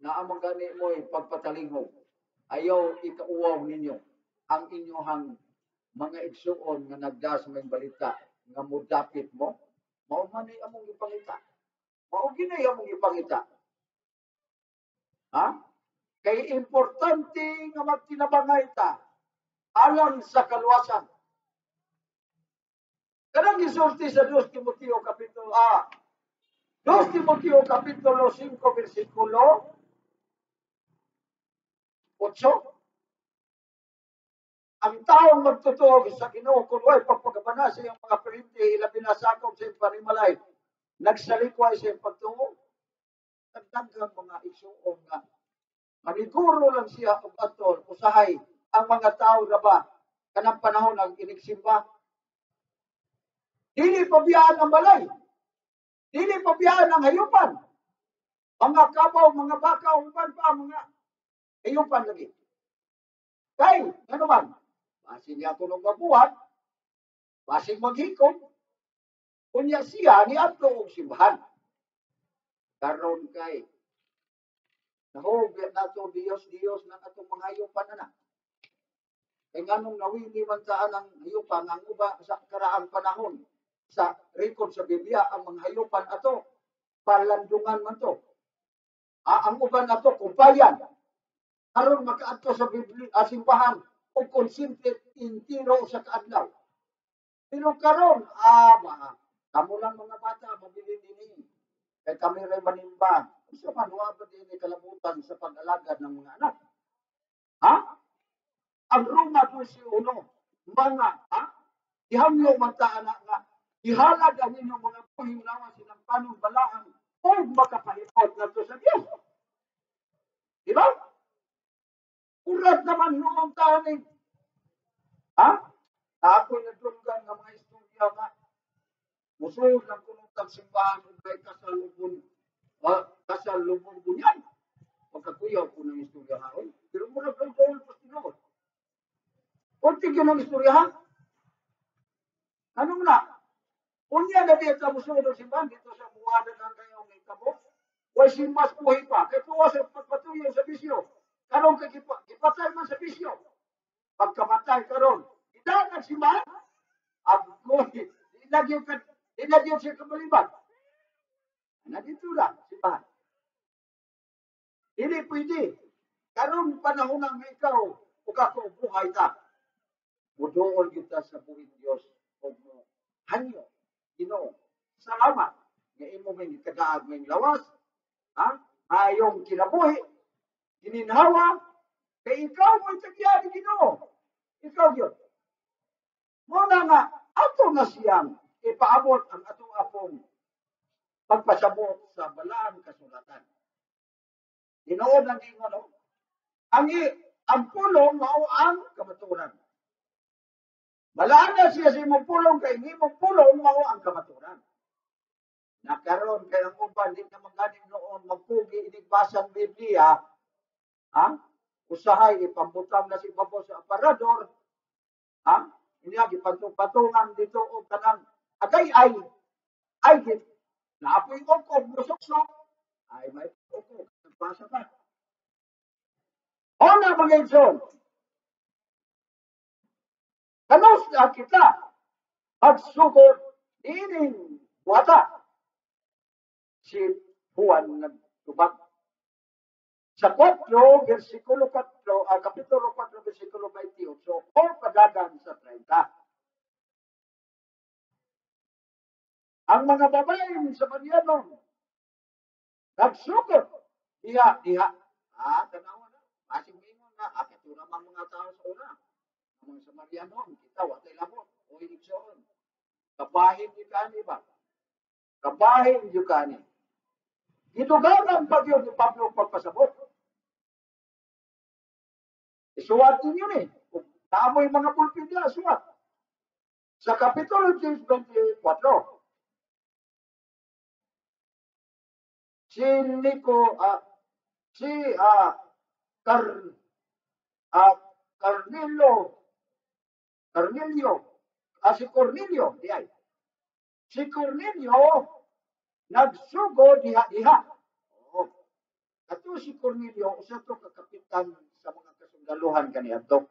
na ang gani mo pagpatalingog. Ayaw ikauwaw ninyo ang inyohang mga igsuon nga nagdas may balita nga mudapit mo. Mao man ay among ipangita. Mao ginay among ipangita. Ha? Kay importante nga magtinabangay ta alang sa kaluwasan. Kanang gisulti sa 2 Timoteo kapitulo 2 Timoteo kapitulo 5 versikulo 8. Ang taong magtutuog sa Ginoo kung way pagpagabana sa iyang mga perinte, ilabi na sakop sa iyang panimalay, nagsalikway sa iyang pagtuog, nagdagang mga isuong nga maniguro lang siya og atol usahay ang mga tao na ba kanang panahon ng iniksimba. Dili pabiyaan ang balay. Dili pabiyaan ang hayupan. Mga kabaw, mga baka, uban pa, mga hayupan lagi. Kay, ano man, basin niya tulong mabuhat, basin maghikom, kunya siya ni ato og simbahan. Karon kay, nahugyan nato Diyos ng atong mga hayupan na. Kaya nga nung nawili man saan ang hayupan, ang uba sa karaang panahon, sa record sa Biblia, ang mga hayupan ato, palandungan man to. Ang uban ato, kumpayan. Karon makaadto sa Biblia, simbahan, o konsintit intiro sa kaadlaw. Pero karon, kamo lang mga bata, mabili din kay kami rin manimba. Isa man, wabad din kalabutan sa pag-alagad ng mga anak. Ha? Ang Roma 12:1, mga, ihamyo man ta anak nga, ihalad ang inyong mga buhing lawas silang panong balaan o makapahipot na to sa Diyos. Diba? Urat naman noong taning. Ako'y nadunggan ng mga istorya nga, musuod ng kunutang simbahan o may kasalubong bunyan. Pagkakuyaw ko ng istorya haon. Pero muna kang doon pa sinuot. Kunti yun ang istorya. Anong na? Unya na dito sa musuod ng simbahan, dito sa buwadan ng kayong may kabok, way simbas buhay pa. Kaya tuwa sa pagpatuloy sa bisyo. Karong ipatay man sa bisyo. Pagkamatay karon, idagan simbahan. Agoy, ilagyo siya kabalibat. Nandito lang, simbahan. Hindi pwede. Karong panahon nga ikaw, o kako, buhay ka. Mudoon kita sa buhing Diyos. O mo, hanyo, Ginoo. Salamat. Nga imo may kagaag may lawas. Ayong kinabuhi. Gininhawa. Kaya ikaw mo itagyan ni Ginoo. Ikaw yun. Muna nga, ato na siyang ipaabot ang atong apong pagpasabot sa balaan kasulatan. Dinood ang ingon, no? Ang pulong mao ang kamaturan. Balaan na siya sa imong pulong kay imong pulong mao ang kamaturan. Nakaroon kay ang uban di na maganing noon magpugi inigbasang Biblia, usahay ipambutang na si Babo sa aparador, niya gipatung-patungan dito o kanang agay ay naapoy ko musok-sok ay may ko basa pa. Ona mga igsoon. Kanos na kita magsugod ining buhata si Juan nagtubag sa 4 versikulo 4 kapitulo 4 versikulo 28 o padagan sa 30. Ang mga babae sa Mariano nagsugod diha tanawa na asing ingon na kapitula man mga tao sa una mga sa Mariano kita watay labot o igsoon kabahin ni kani ba kabahin ni kani gidugangan pag yun ni Pablo pagpasabot. Isuwat ninyo ni. Naamoy mga pulpit niya, suwat. Sa Kapitulo 24, si Cornelio, diay. Si Cornelio, nagsugod diha-diha. Kato to si Cornelio, usa to kakapitan sa mga kasundaluhan kaniadto.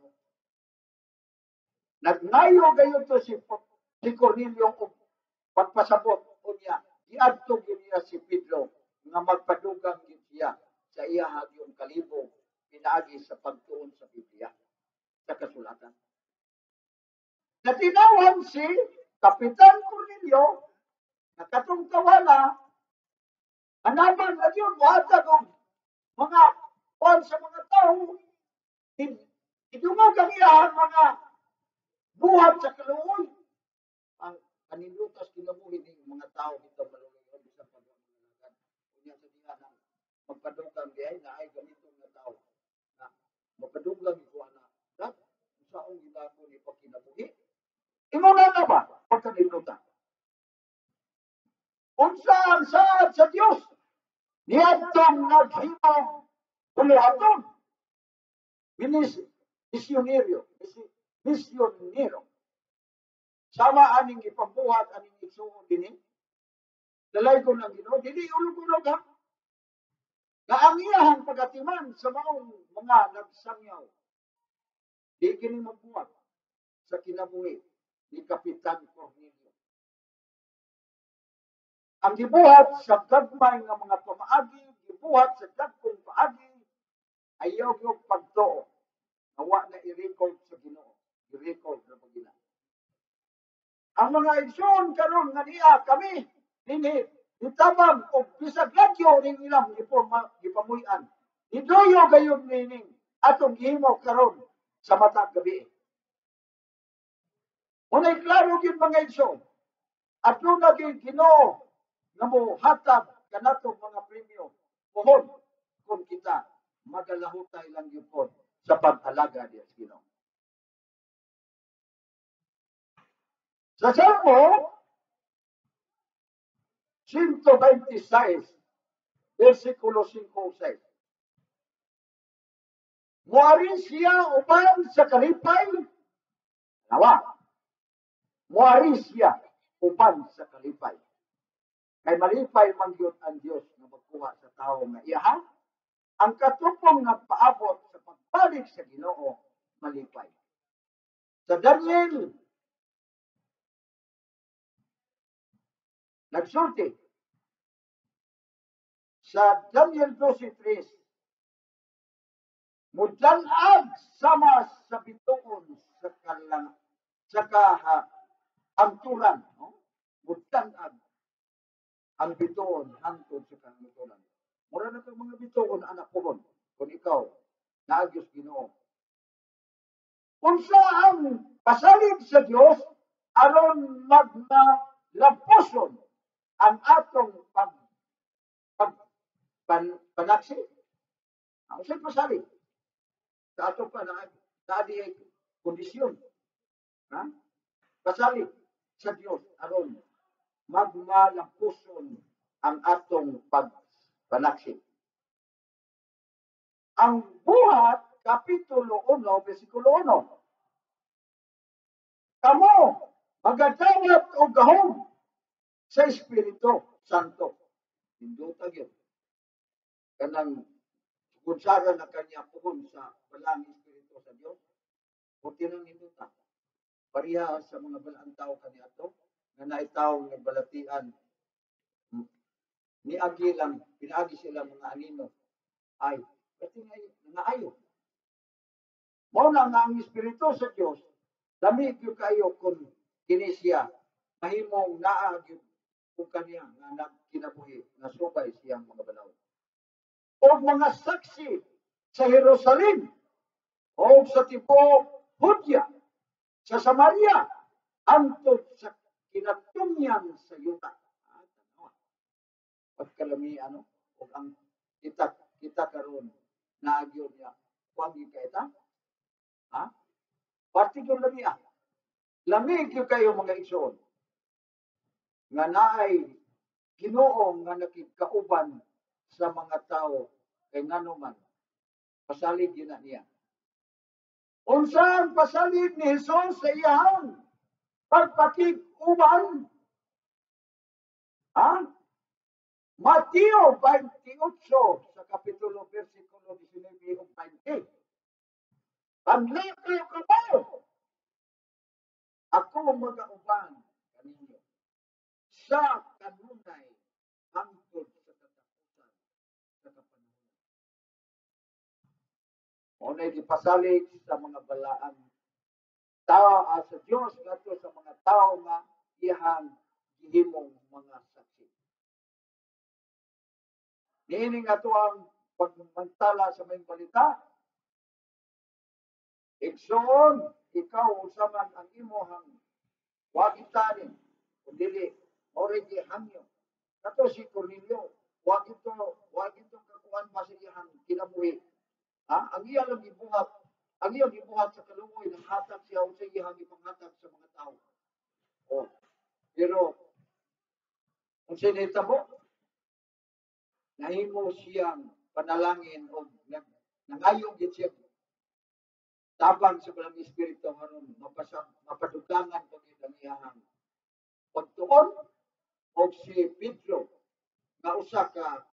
Nagnayo gayon to si Cornelio og pagpasabot unya. Giadto gyud niya si Pedro nga magpadugang gyud siya sa iya yung kalibo pinaagi sa pagtuon sa Biblia sa kasulatan. Natinawan si Kapitan Cornelio na katong tawala anaman na yun wata ng mga kwan sa mga tao idungaw kaniya mga buhat sa kaluoy ang kanilutas kinabuhi ng mga tao dito malulungan sa pagmamalagan unya sa diha ng magpadugang diay na ay gamitong na tao na magpadugang ito na dat saong gibako ni pagkinabuhi imo na ba pagkanilutas unsa ang saad sa Dios niadtong naghimong buluhaton misyonero sama aning ipambuhat aning igsuon dinhi dalay ko ng Ginoo dili ulog-ulog ha nga ang iyahang pagatiman sa maong mga nagsangyaw di kini magbuhat sa kinabuhi ni Kapitan Cornelio. Ang gibuhat sa gagmay nga mga pamaagi, gibuhat sa dagkong paagi, ayaw yung pagtuo. Nawa na i-record sa Ginoo. I-record na pagina. Ang mga igsoon karon nga niya kami, dinhi, itabang o bisag lagyo ning ilang gipamuyan. Iduyo gayon nining atong gihimo karon sa matag gabi. Unay klaro gyud mga igsoon. At nung naging Ginoo nga mo hatag kanatong mga premyo pohon kung kita magalahutay lang yun po sa pag-alaga diya sa Ginoo. Sa Salmo 126 versikulo 5-6 muari siya uban sa kalipay nawa muari siya uban sa kalipay kay malipay man gyud ang Dios nga magkuha sa tawo nga iyaha ang katupong nagpaabot sa pagbalik sa Ginoo malipay. Sa Daniel nagsulti sa Daniel 12:3 mudlanag sama sa bituon sa kalang sa kahamturan no mudlanag ang bituon hangtod sa kahamturan. Mura na kang mga bituon anak ko ron kung ikaw naagos Ginoo. Unsa ang pasalig sa Dios aron maglapuson ang atong panaksi. Ang unsay pasalig sa atong sa di kondisyon. Ha? Pasalig sa Dios aron magmalapuson ang atong panaksi. Ang buhat kapitulo 1 bersikulo 1 kamo magadawat og gahom sa Espiritu Santo. Hinduta gyud kanang kunsara na kanya puhon sa balang Espiritu sa Dios. O tinang hinduta pareha sa mga balang tao kaniadto nga naitaw nagbalatian ni agi lang pinaagi sila mga anino ay kasi nga ayo mo na nga ang Espiritu sa Dios lamig yung kayo kung kini siya mahimong naa gyud kung kaniya nga nagkinabuhi nga subay siyang mga balaw o mga saksi sa Jerusalem o sa tibuok Hudya sa Samaria antod sa kinatungyan sa yuta. Pagkalami o ang kita karon naagyo niya kuang kita ha particular lami lamig yung kayo mga igsoon nga naay Ginoo nga nakikauban sa mga tao kay nganuman pasalig yun niya. Unsa ang pasalig ni Jesus sa iyang pagpakig-uban? Ha? Mateo 28 sa kapitulo 1 Unay gipasalig sa mga balaan tao sa Dios ngadto sa mga tao nga iyang gihimong mga saksi. Niini nga to ang pagmantala sa may balita. Igsoon, ikaw usaman ang imuhang wag itanin, kundi oray hangyo. Kato si Cornelio, wag ito kakuan pa sa iyang kinabuhi. Ha? Ang iyang gibuhat sa kaluoy ng hatag siya sa iyang ipanghatag sa mga tao. Oh. Pero kung sinita mo, nahimo siyang panalangin o nangayong gid siya tabang sa balang espiritu haron mapadugangan pag ang iyang pagtuon o si Pedro nga usa ka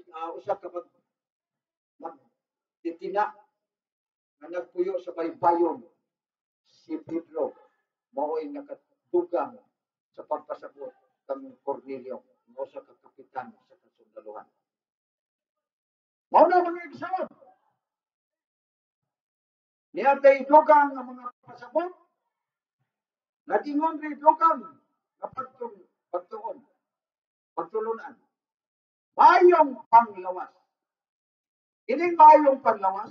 magtitina nga nagpuyo sa baybayon si Pedro mao'y nakatugang sa pagpasabot kang Cornelio nga usa ka kapitan sa kasundaluhan. Mao na mga igsoon. Niya tay dugang nga mga pasabot natingon ri dugang nga pagtulunan. Mayong panglawas. Ining mayong panglawas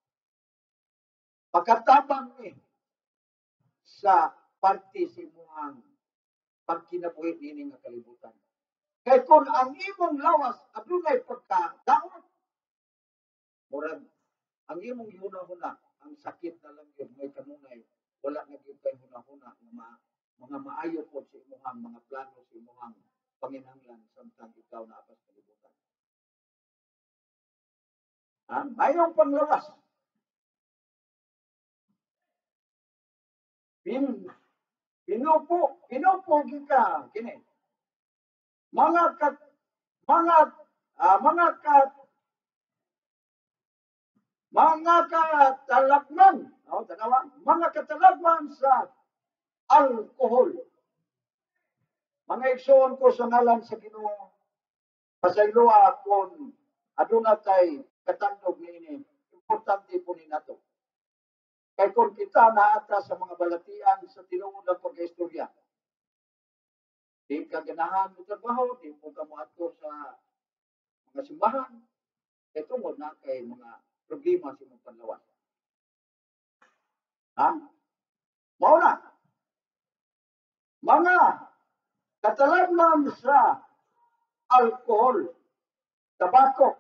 pagkatabang ni sa parte sa imuhang pagkinabuhi nining nga kalibutan. Kay kung ang imong lawas adunay pagkadaot, murag ang imong hunahuna ang sakit na lang yun may kanunay wala na gyud kay hunahuna nga mga maayo po sa imuhang mga plano sa imuhang panginahanglan samtang ikaw na apas kalibutan. Mayong panglawas. Pinupo ka kini. Mga katalagman, mga katalagman sa alkohol. Mga igsoon ko sa ngalan sa Ginoo, pasayloa kung aduna tay katandog niini, importante po ni nato. Kay kung kita naata sa mga balatian sa tinuod ng pag-istorya, di ka ganahan mo trabaho, di mo ka moadto sa mga simbahan, kay tungod na kay mga problema sa imong panlawas. Mao na. Mga katalagman sa alcohol, tabako,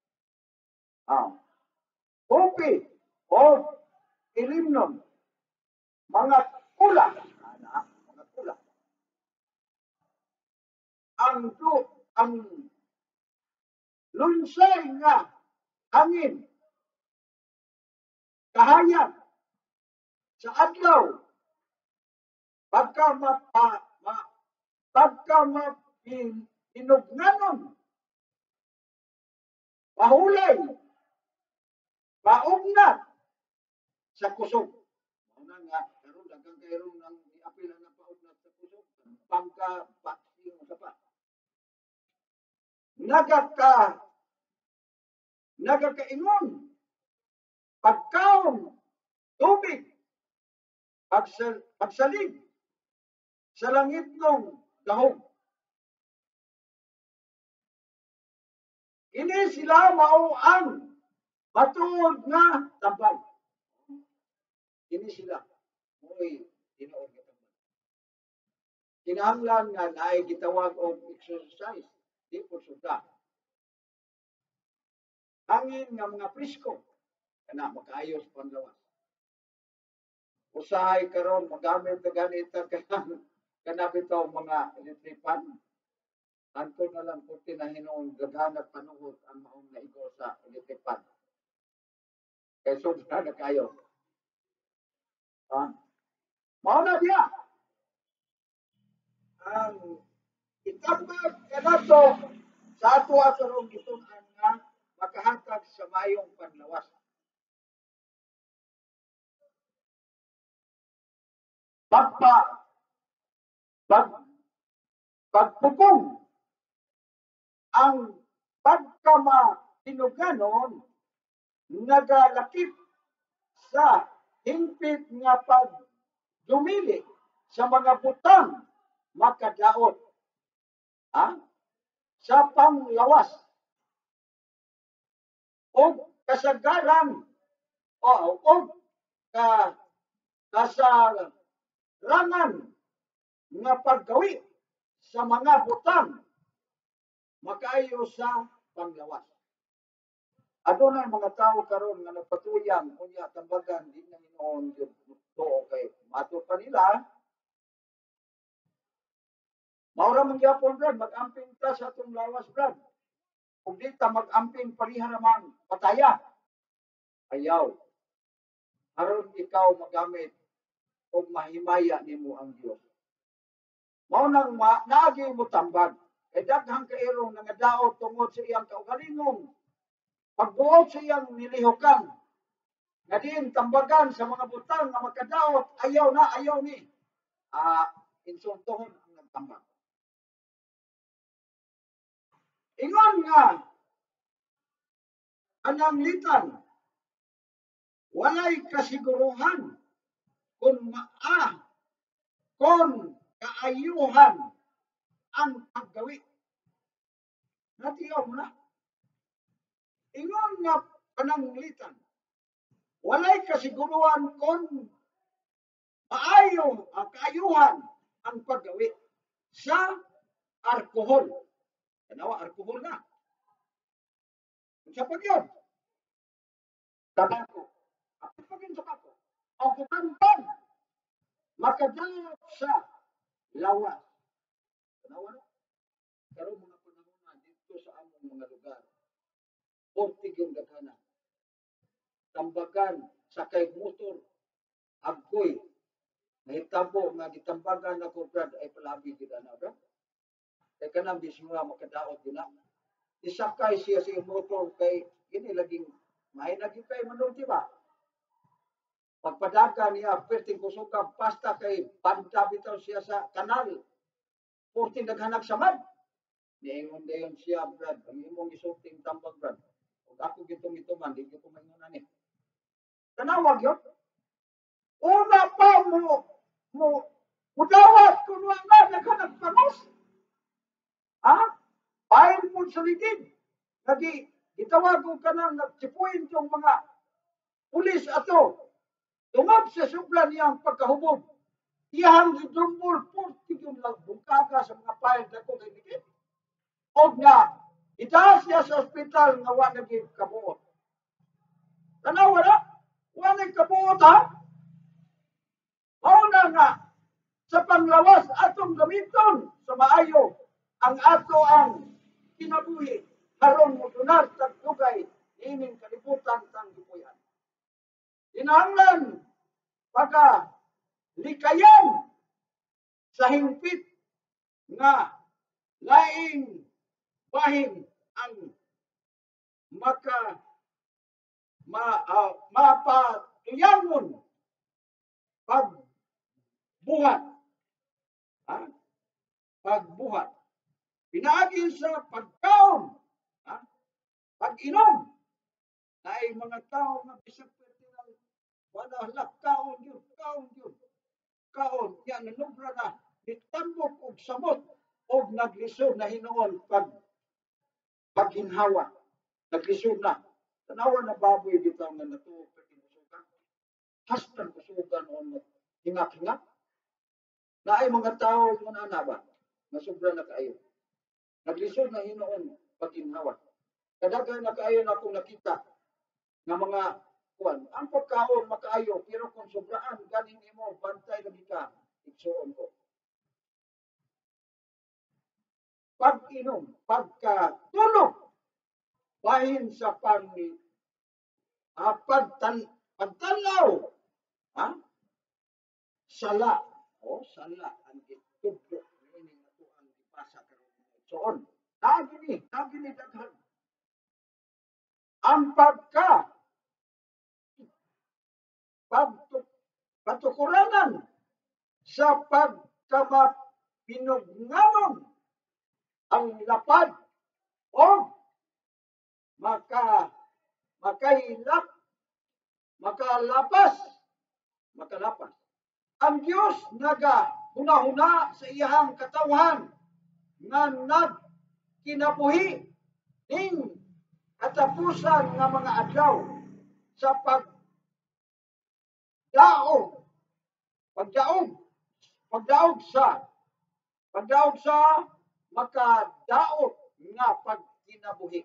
kopi, o ilimnon, mga kula, mga kula. Ang lunsay nga hangin, kahayag, sa adlaw, pagka mapinugnanon, mahulay, maugnat sa kusog. Una nga, karon daghang karon ang iapil na paugnat sa kusog, pangka vaccine sa pa. Nagakaingon, pagkaon, tubig, pagsalig sa langit ng dahog. Ini sila mao ang matuod nga tambal. Ini sila mo'y tinuod nga tambal. Kinahanglan nga naay gitawag og exercise, di po suga. Hangin nga mga presko kana makaayos panlawas. Usahay karon magamit na ganita kana bitaw mga electric-pan. Anto na lang kung tinahinon gaghanap panuhot ang maong naigo sa electric-pan. Kaya sobra na kayo. Mao na diya. Ang itambag kanato sa ato karong gitun-an nga makahatag sa mayong panlawas. Pagpupong ang pagkamatinuganon nagalakip sa hingpit nga pagdumili sa mga butang makadaot sa panglawas o kasagaran o kasarangan nga paggawi sa mga butang makaayo sa panglawas. Adunay mga tao karon nga nagpatuyang unya tambagan di na Hinoon gyud to kay mato pa nila maura man gyapon brad mag-amping ta sa atong lawas brad. Ug di ta mag-amping pariharamang pataya. Ayaw. Aron ikaw magamit og mahimaya nimo ang Dios. Mao nang naagi mo tambag. Kay daghang kairong nangadaot tungod sa iyang kaugalingong pagbuot sa iyang nilihukan. Nga din tambagan sa mga butang nga makadaot, ayaw ni. Insultohon ang nagtambag. Ingon nga, ananglitan, walay kasiguruhan kung kaayuhan ang paggawi. Natiyaw mo na. Ingon nga pananglitan, walay kasiguruhan kung kaayuhan ang paggawi sa alkohol. Kanawa, alkohol na. Sa pagyon, tabako. Ang pagyon tabako. Ang kumantan, makadalot sa lawas. Kanawa na. Pero mga panahon na dito sa among mga lugar, portig yung daghana. Tambagan, sakay motor, agkoy, nahitabo nga gitambagan ako brad ay palabi gid ana brad. Kay kanang bisyo nga makadaot gina. Isakay siya sa motor kay ini laging may lagi kay manulti ba? Pagpadagan niya perting kusuga pasta kay banda bitaw siya sa kanal. Porting naghanag samad. Niingon dayon siya brad, ang imong isulting tambag brad. Ug ako gitong ituman, di ko maingon ani. Tanawag yun. Una pa mudawat kung nga naghanag panos. Pahin mo sa ligid. Itawag ko ka nang nagsipuin yung mga pulis ato. Tungod sa supla niyang pagkahubog. Iyang gidumbol porti yung lagbungkaga sa mga pahin na ko kay ligid. O nga, itaas niya sa ospital nga wala naging kabuot. Tanawa na? Wala naging kabuot ha? Mauna nga, sa panglawas atong gamiton sa maayo ang ato ang kinabuhi aron modunar sa dugay nining kalibutan sang gipuy-an. Kinahanglan likayan sa hingpit nga laing bahin ang mapatuyangon pagbuhat. Pagbuhat. Pinaagi sa pagkaon. Pag-inom. Ay mga tao nga bisag pertinal. Wala halak kaon yun. Kaon. Yan nanubra na. Nitambok og samot. Og naglisod na Hinoon paghinhawa. Naglisod na. Tanawa na baboy dito nga natuog pagkinusugan. Hastan kusugan o hingak-hingak. Na ay mga tao muna na ba? Nasubra na kaayo. Naglisod na Hinoon paghinhawa. Kadaghan na kaayo na akong nakita nga mga kuwan. Ang pagkaon makaayo pero kung sobraan ganin nimo bantay lagi ka. Igsuon ko. Pag-inom, pagkatulog, bahin sa pagtanaw, sala, sala ang itudlo ini ato ang ipasa karon soon. Nagini daghan. Ang patukuranan sa pagkamapinugnanon ang lapad o makailap makalapas, makalapas. Ang Dios naga huna-huna sa iyang katawhan nga nagkinabuhi ning katapusan nga mga adlaw sa pagdaog sa makadaot nga pagkinabuhi.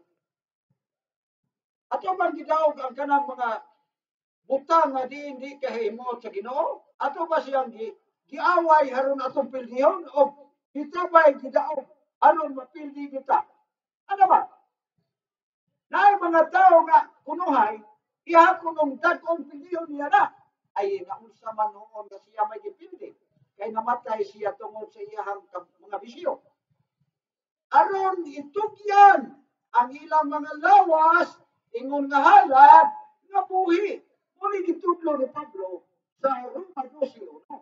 Ato bang gidaog ang kanang mga butang nga di kahimot sa Ginoo? Ato ba siyang giaway aron atong pildihon o gitabay gidaog aron mapildi kita? Ano ba? Na mga tao nga kunuhay, iha kunong dagkong pildihon niya na. Ay naunsa man noon nga siya may gipildi. Kay namatay siya tungod sa iyang mga bisyo. Aron itugyan ang ilang mga lawas, ingon nga halad, nga buhi. Muli gitudlo ni Pablo sa Roma 12:1.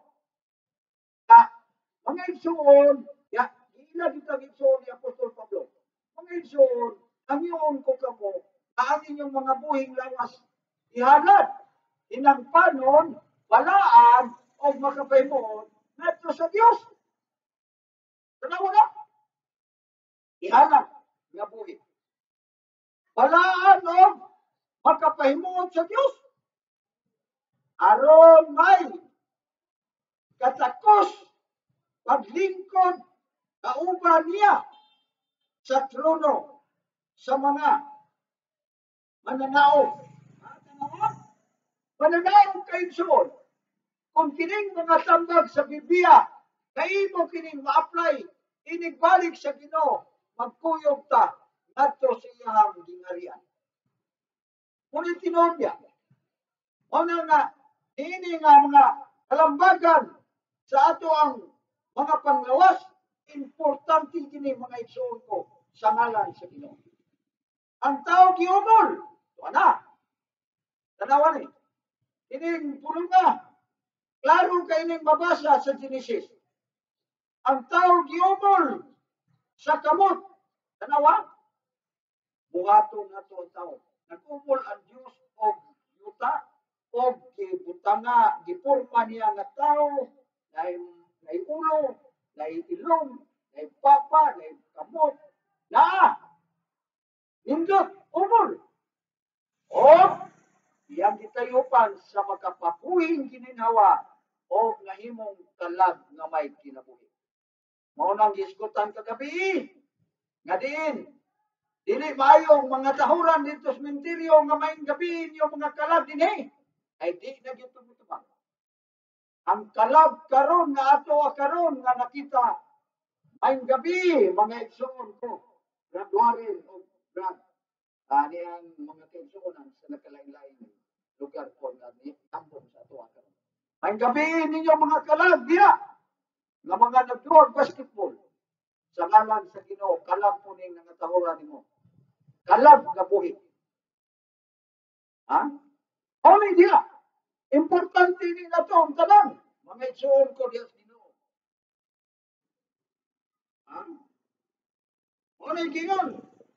Mga igsoon, ila kita igsoon ni Apostol Pablo. Mga igsoon, ang iyon ko kamo, ang inyong mga buhing lawas, ihalad, inang panon, balaan, o makapaymoon, nato sa Diyos. Tanawa na? Ihalad, nga buhi. Balaan, o makapaymoon sa Diyos. Aron may katakos paglingkod kauban niya sa trono sa mga mananaog. Mananaog kayo soon. Kung kining mga tambag sa Biblia, kay mo kining ma-apply, inigbalik sa Ginoo, magkuyog ta, ngadto sa iyang gingarian. Ngunit tinuod niya, una nga, ini nga mga kalambagan sa ato ang mga panglawas, importante kini mga igsoon ko sa ngalan sa Ginoo. Ang tao giumol, wala. Tanawan ni. Kining pulunga, klaro kay ning mabasa sa Genesis. Ang tao giumol sa kamot. Tanawa? Buhaton nato ang tao. Nag-umol ang Dios og yuta og gibutanga, giporma niya nga tao, nay ulo, nay ilong, nay papa, nay kamot. Nindot, umol. O iyang gitayupan sa makapabuhing gininhawa o nahimong kalag nga may kinabuhi. Mao nang gisgutan kagabi. Nga diin, dili maayong mga tahuran dito sa menteryo nga may gabi niyo mga kalag dinhi. Ay di na gitubutubang. Ang kalag karon nga ato karon nga nakita may gabi mga igsoon ko. Graduarin o grad. Ani ang mga kaigsuonan sa nakalain-lain lugar po nga ni tambong sa ato karon. May gabi ninyo mga kalag diha nga mga nagduog basketball sa ngalan sa Ginoo, kalag po ning nangatahuran nimo. Kalag nga buhi. Ha? Only diha. Importante ni na to ang tanan. Mga igsoon ko diha sa Ginoo. Ha? Only gingon.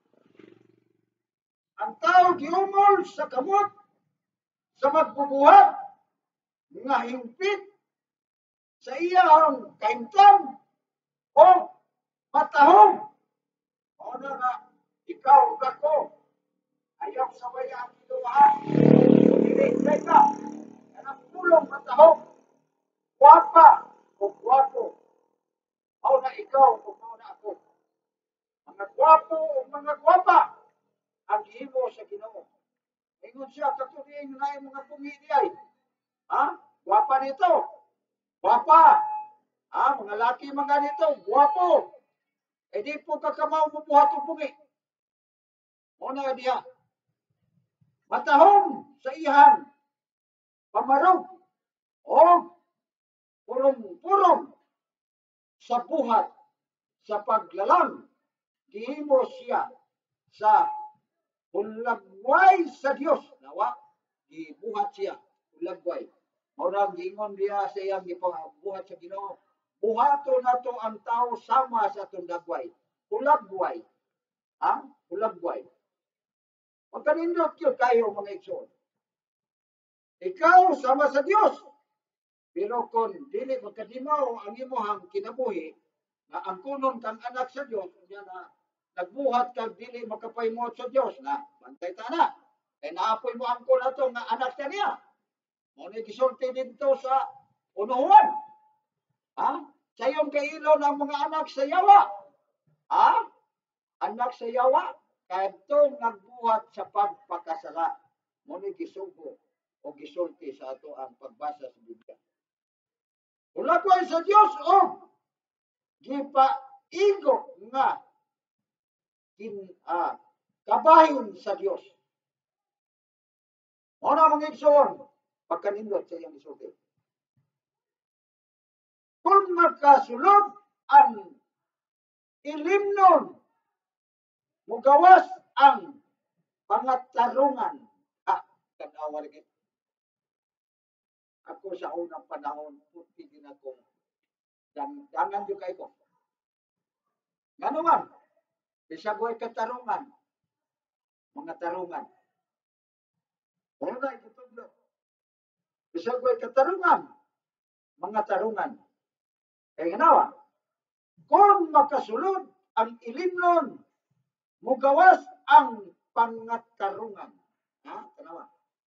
Ang tao giumol sa kamot sa magbubuhat nga hingpit sa iyang kaintam o matahong. O na nga, ikaw ug ako, ayaw sabay ang kiluha. Dili ka, kanang pulong matahong, guwapa o guwapo. O na ikaw o na ako. Mga guwapo o mga guwapa, ang gihimo sa Ginoo. Ingon siya, katuliin na yung mga pumili ay. Ha? Guwapa nito. Guwapa. Ha? Mga laki mga nito. Guwapo. Eh di po kakamaw mo buhat o bungi. Muna diya. Matahong sa ihan. Pamarog. O purong-purong sa buhat sa paglalang. Gihimo siya sa hulagway sa Dios. Nawa, gibuhat siya. Hulagway. Maurang giingon diya sa iyang gipabuhat sa Ginoo. Buhato na to ang tao sama sa itong dagway. Hulagway. Ha? Hulagway. Magkanindot yun kayo mga igsoon. Ikaw sama sa Dios. Pero kung dili magkadimaw ang imong kinabuhi, na ang kunon kang anak sa Dios, unya na nagbuhat kag dili makapahimot sa Dios na bantay ta na. Kay naapoy mo ang kuno ato nga anak sa niya. Mo ni gisulti dito sa unuhan. Ha? Sayon kailo ng mga anak sa yawa. Ha? Anak sa yawa kadtong nagbuhat sa pagpakasala. Mo ni gisugo o gisulti sa ato ang pagbasa sa Biblia. Ulakoy sa Dios o gipaigo nga kabahin sa Dios. Ano ang igsoon? Pagkanindot sa iyang isulti. Kung magkasulod ang ilimnon, mugawas ang pangatarungan. Kanawa rin. Ako sa unang panahon, puti din ako. Dangan yung kayo ko. Nga naman, bisag ko'y katarungan. Mga tarungan. Wala na itutuglo. Bisag ko'y katarungan. Mga tarungan. Kaya ganawa, kung makasulod ang ilimnon, mugawas ang pangatarungan. Ha? Kanawa.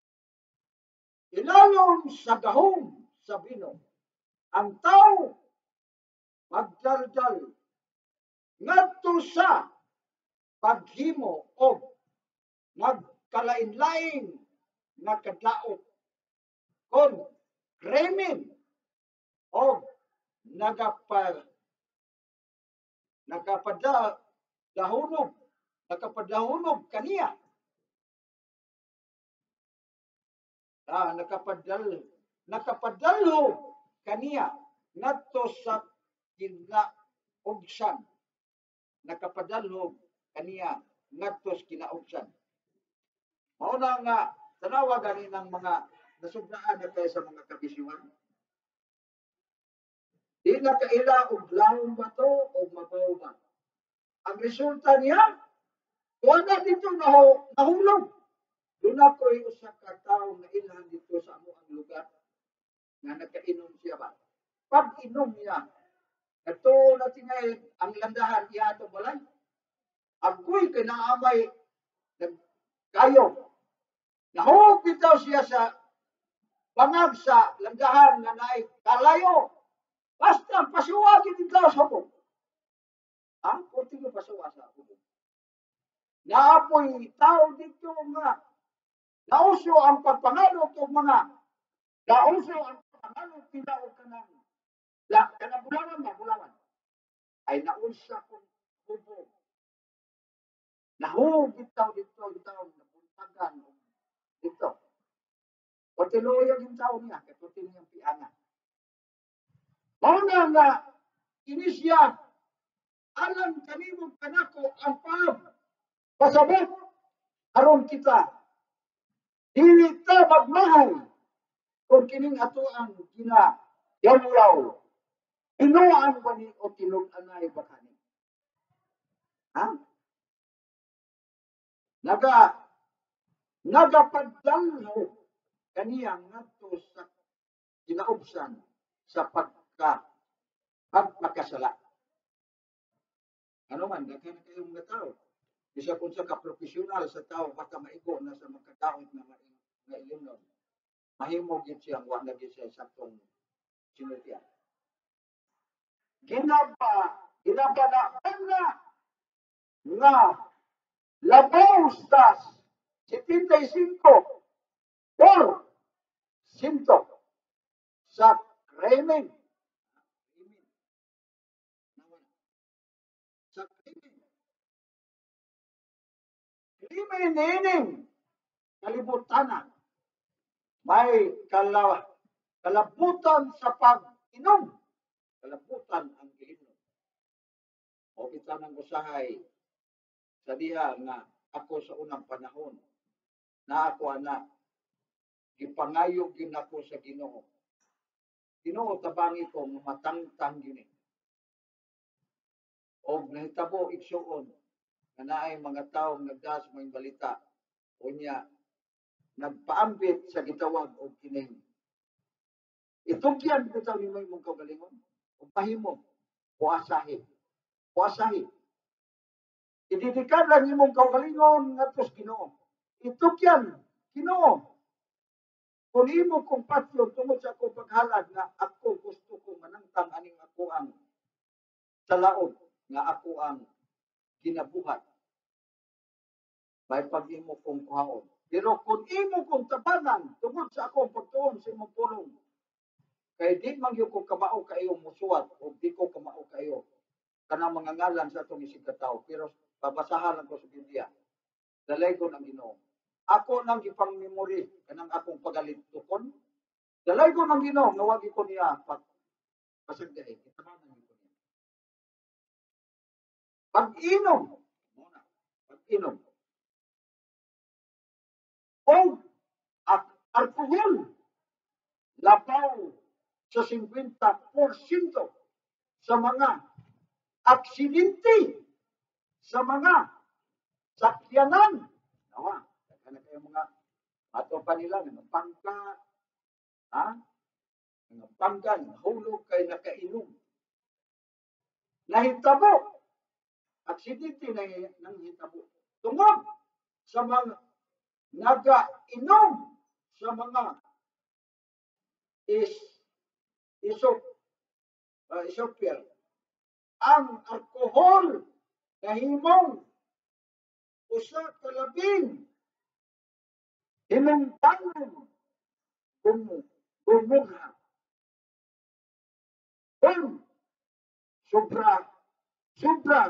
Ilalong sa gahom sa bino, ang tao magdaldal ngadto sa paghimo o magkalain-lain nga kadlaot kon krimen o nakapadlahunog kaniya. Nakapadalho kaniya ngadto sa kinaubsan. Nakapadalho kaniya ngadto sa kinaubsan. Mao na nga tanawa gani ng mga nasubraan na tayo sa mga kabisyuhan. Di na kaila og lahong bato o mabaw ba. Ang resulta niya, wala dito nahulog. Doon ako'y usa ka tao na ilan dito sa amo ang lugar nga nagkainom siya ba. Pag inom niya, ito na tingay ang landahan niya ito balay. Agoy kinaamay kayo. Nahulog bitaw siya sa bangag sa landahan na naay kalayo. Basta pasuwagin bitaw sa mo. Kunti ko pasuwa sa ako. Naapoy tao dito nga nauso ang pagpangalo ng mga nauso ang pagpangalo tinawag kanang bulawan ay naunsa kong hubog. Nahugit tao dito nabuntagan dito. Patiloy yung tao niya, katutin niyang piana. Mauna nga, inisya, alam kanimong kanako ang pasabot aron kita. Dili ta magmahal kung kining ato ang yaw-yaw. Inuan ba ni o tinug-anay ba kani? Ha? Nagapadalho kaniya ngadto sa kinaubsan sa pagpakasala. Ano man, daghan kayo mga tao. Bisa kung sa kaprofesyonal sa tao, basta maigo na sa magkadaot na ilimnon. Mahimog yun siyang wala yun siya sa itong sinultian. Ginaba na nga labaw sa 75 or 100 sa krimen. Sa krimen. Krimen nining kalibutan may kalabutan sa pag-inom. Kalabutan ang giinom. O kita ng usahay sa diha nga ako sa unang panahon na ako anak gipangayog yun ako sa Ginoo. Ginoo tabangi ko matangtang yun. O nahitabo igsuon nga naay mga taong nagdas mga balita unya nagpaambit sa gitawag o kining. Itugyan bitaw ni may mong kaugalingon. Upahimo, puasahi. Puasahi. Ididikad lang imong kaugalingon ngadto Ginoo. Itugyan, Ginoo. Kung imo kong patyon tungod sa akong paghalad na ako gusto ko manangtang aning ako ang salaod nga ako ang ginabuhat. May pag-imo kong kuhaon. Pero kung imo kong tabanan tungod sa akong pagtuon sa imong pulong, kay di man gyud ko kamao kayo musuwat o di ko kamao kayo kanang mga ngalan sa atong isig katawo. Pero babasahan lang ko sa Biblia. Dalay ko ng Ginoo. Ako nang gipang memory kanang akong pagalintukon. Dalay ko ng Ginoo nga wagi ko niya pasagday. Kitabanan ko niya. Pag-inom. Pag-inom. O alkohol. Labaw sa 50% sa mga aksidente sa mga sakyanan. Nawa, kaya kayo mga ato pa nila ng pangka, ha? Ng pangka, hulog kay nakainom. Nahitabo. Aksidente na nang hitabo. Tungod sa mga nagainom sa mga isopir. Ang alkohol na himong usa ka labing hinungdanon gumugha. Kung sobra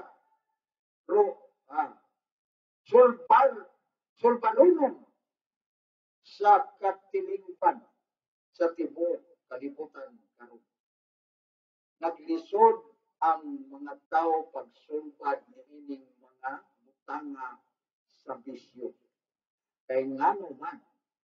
sulbalunong sa katilingpan sa tibuok kalibutan karon. Naglisod ang mga tao pagsulbad niining mga butanga sa bisyo. Kay ngano man,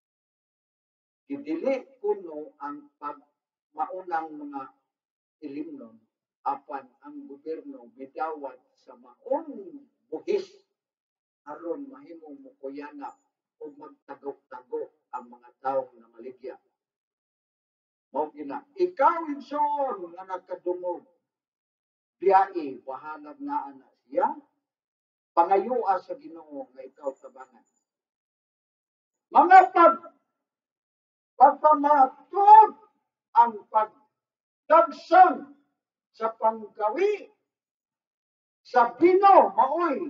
dili kuno ang maunang mga ilimnon apan ang gobyerno midawat sa maong buhis aron mahimong mukuyanap o magtagok-tagok ang mga tao na maligya. Mao gina, ikaw igsoon nga nagkadungog, biyai bahanag na ana siya, pangayua sa Ginoo nga ikaw tabangan. Mga pagpamatod ang pagdagsang sa panggawi sa Bino maoy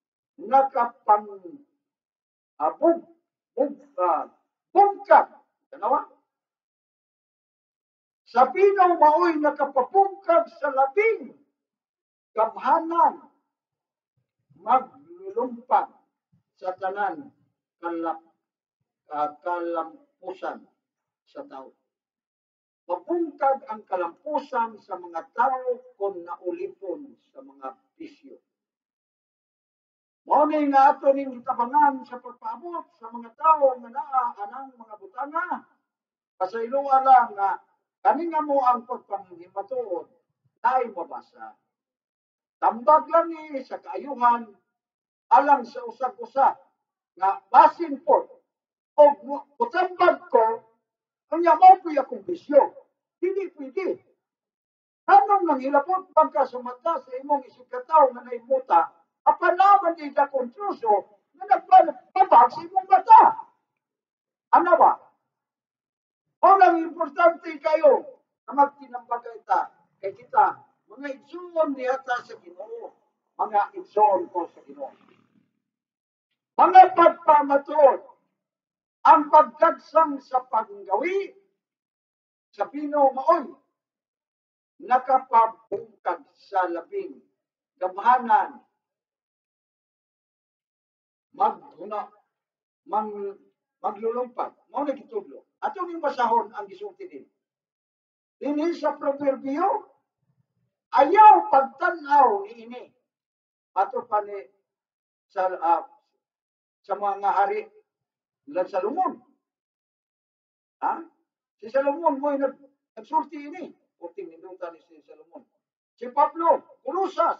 bungkag. Tanawa? Sa Bino maoy nakapabungkag sa labing gamhanan maglulumpag sa tanan kalampusan sa tao. Mabungkag ang kalampusan sa mga tao kung naulipon sa mga bisyo. Mao ni nga ato ning gitabangan sa pagpaabot sa mga tao nga naa anang mga butanga. Pasayloa lang nga kani nga mo ang pagpanghimatod ay mabasa. Tambag lang ni sa kaayuhan alang sa usag-usa nga basin po o butambag ko kanya mo po akong bisyo. Hindi pwede. Anong nang hilapot pagka sa mata sa imong isig kataw nga naimuta apanaman di ka konsyuso na nagpapabag sa imong mata. Ano ba? O lang importante kayo na magtinambaga ita. Kay kita, mga igsoon niyata sa Ginoo. Mga igsoon ko sa Ginoo. Mga pagpamatod, ang pagdagsang sa panggawi, sa Bino maoy, nakapabungkag sa labing gamhanan, maglulumpad. Mao na gitudlo. Ato ning basahon ang gisulti din. Dinhi sa proverbio, ayaw pagtanaw ni ini. Ato pa ni sa mga hari ng Salomon. Ha? Si Salomon mo nagsulti ini. Puting nindutan ni si Salomon. Si Pablo, Colosas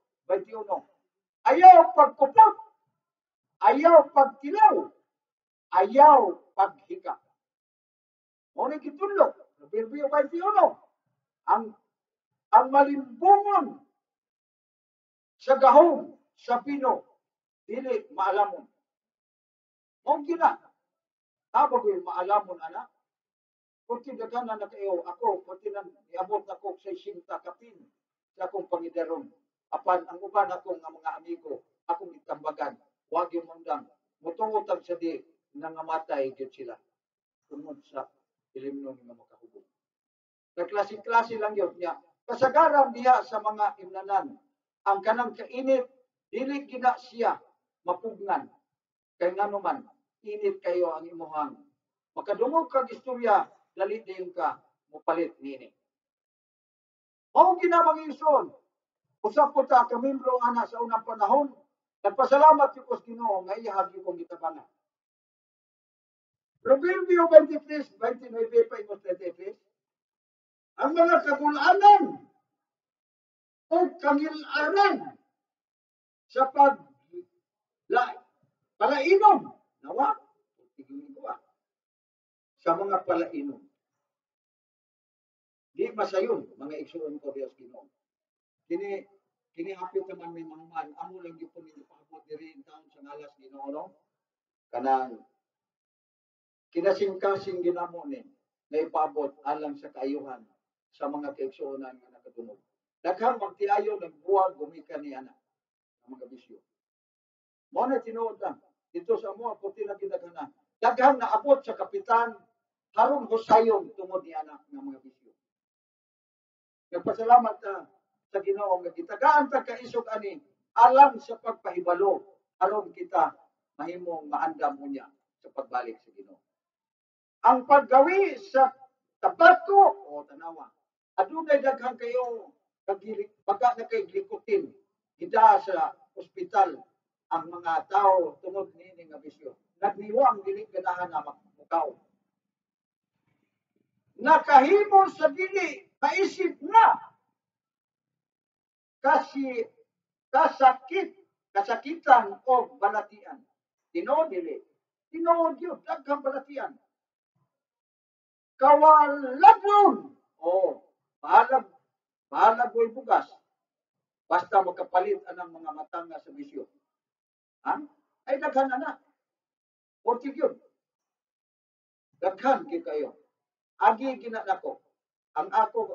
2:21. Ayaw pagkupot. Ayaw pagtilaw. ayaw paghika. Muna kitulog, Proverbio 21, ang malimbungon sa gahom, sa pino, dili maalamon. Mong gina, habang yung maalamon, anak, kung tinagana na kayo, ako, kung iabot ako sa isinta kapin, sa akong pangidaron, apan ang uban akong mga amigo, akong itambagan, huwag yung mundang, mutungotag sa di, nangamatay yun sila. Tungod sa ilimno nga makahubog. Nagklase-klase lang yun niya. Kasagaran diya sa mga imnanan, ang kanang kainit, dili gina siya mapugnan. Kay nga naman, init kayo ang imuhang. Makadungog kag istorya, dali din ka, mupalit nini. Mao ginamang ison, usap po ta kamimbro ana sa unang panahon, nagpasalamat yung Ginoo nga iyahagi kong gitabangan. Proverbio 23, 29 pa imos 33, ang mga kagulanan o kangilanan sa palainom, nawa, sa mga palainom. Di masayon, mga igsuon ko Diyos Ginoo. Kini hapit naman may mangman, amo lang yung pumipabot diri in taon sa ngalas Ginoo, no? Kanang kinasing-kasing ginamo ni na ipabot alang sa kaayuhan sa mga kaigsuonan nga nakatunog. Daghang magtiayo nagbuwag gumikan ni ana ang mga bisyo. Mo na tinuod lang dito sa mo puti na gidaghanan. Daghang naabot sa kapitan harong husayon tungod ni ana ng mga bisyo. Nagpasalamat ta sa Ginoo nga gitagaan ta kaisog ani alang sa pagpahibalo aron kita mahimong maandam unya sa pagbalik sa Ginoo. Ang paggawi sa tabako o tanawa, adunay daghang kayo pagka na kay glikotin gida sa ospital ang mga tao tungod niini nga bisyo. Nagniwang dili ganahan na mukaw. Nakahimo sa dili maisip na kasi kasakitan o balatian. Tinuod dili. Tinuod yun, daghang balatian. Kawaladon. Bahalag ko'y bugas. Basta makapalit anang mga matanga sa bisyo. Ha? Ay daghan na. Portig yun. Daghan kayo. Agi ginanako. Ang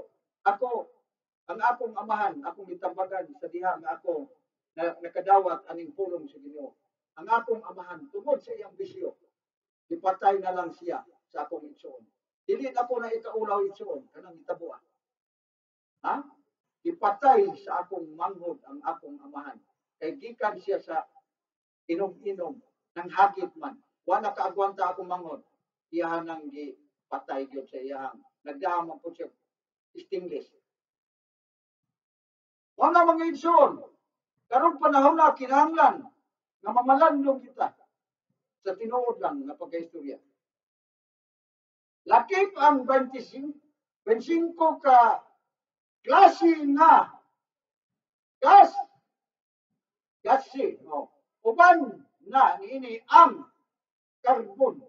akong amahan, akong itambagan sa diha nga ako nakadawat aning pulong sa Ginoo. Ang akong amahan tungod sa iyang bisyo, ipatay na lang siya sa akong igsoon. Dili na ko na ikaulaw igsoon kanang itabuan. Ha? Ipatay sa akong manghod ang akong amahan. Kay gikan siya sa inom-inom ng hagit man. Wala kaagwanta akong manghod. Iyahan nang gipatay gyud sa iyahang. Nagdaman po siya istingless. Wala mga igsoon. Karong panahon na kinahanglan nga mamalandong kita sa tinuod lang nga pagkaistorya. Lakip ang 25 ka klase nga gasi, no. Uban na niini ang carbon.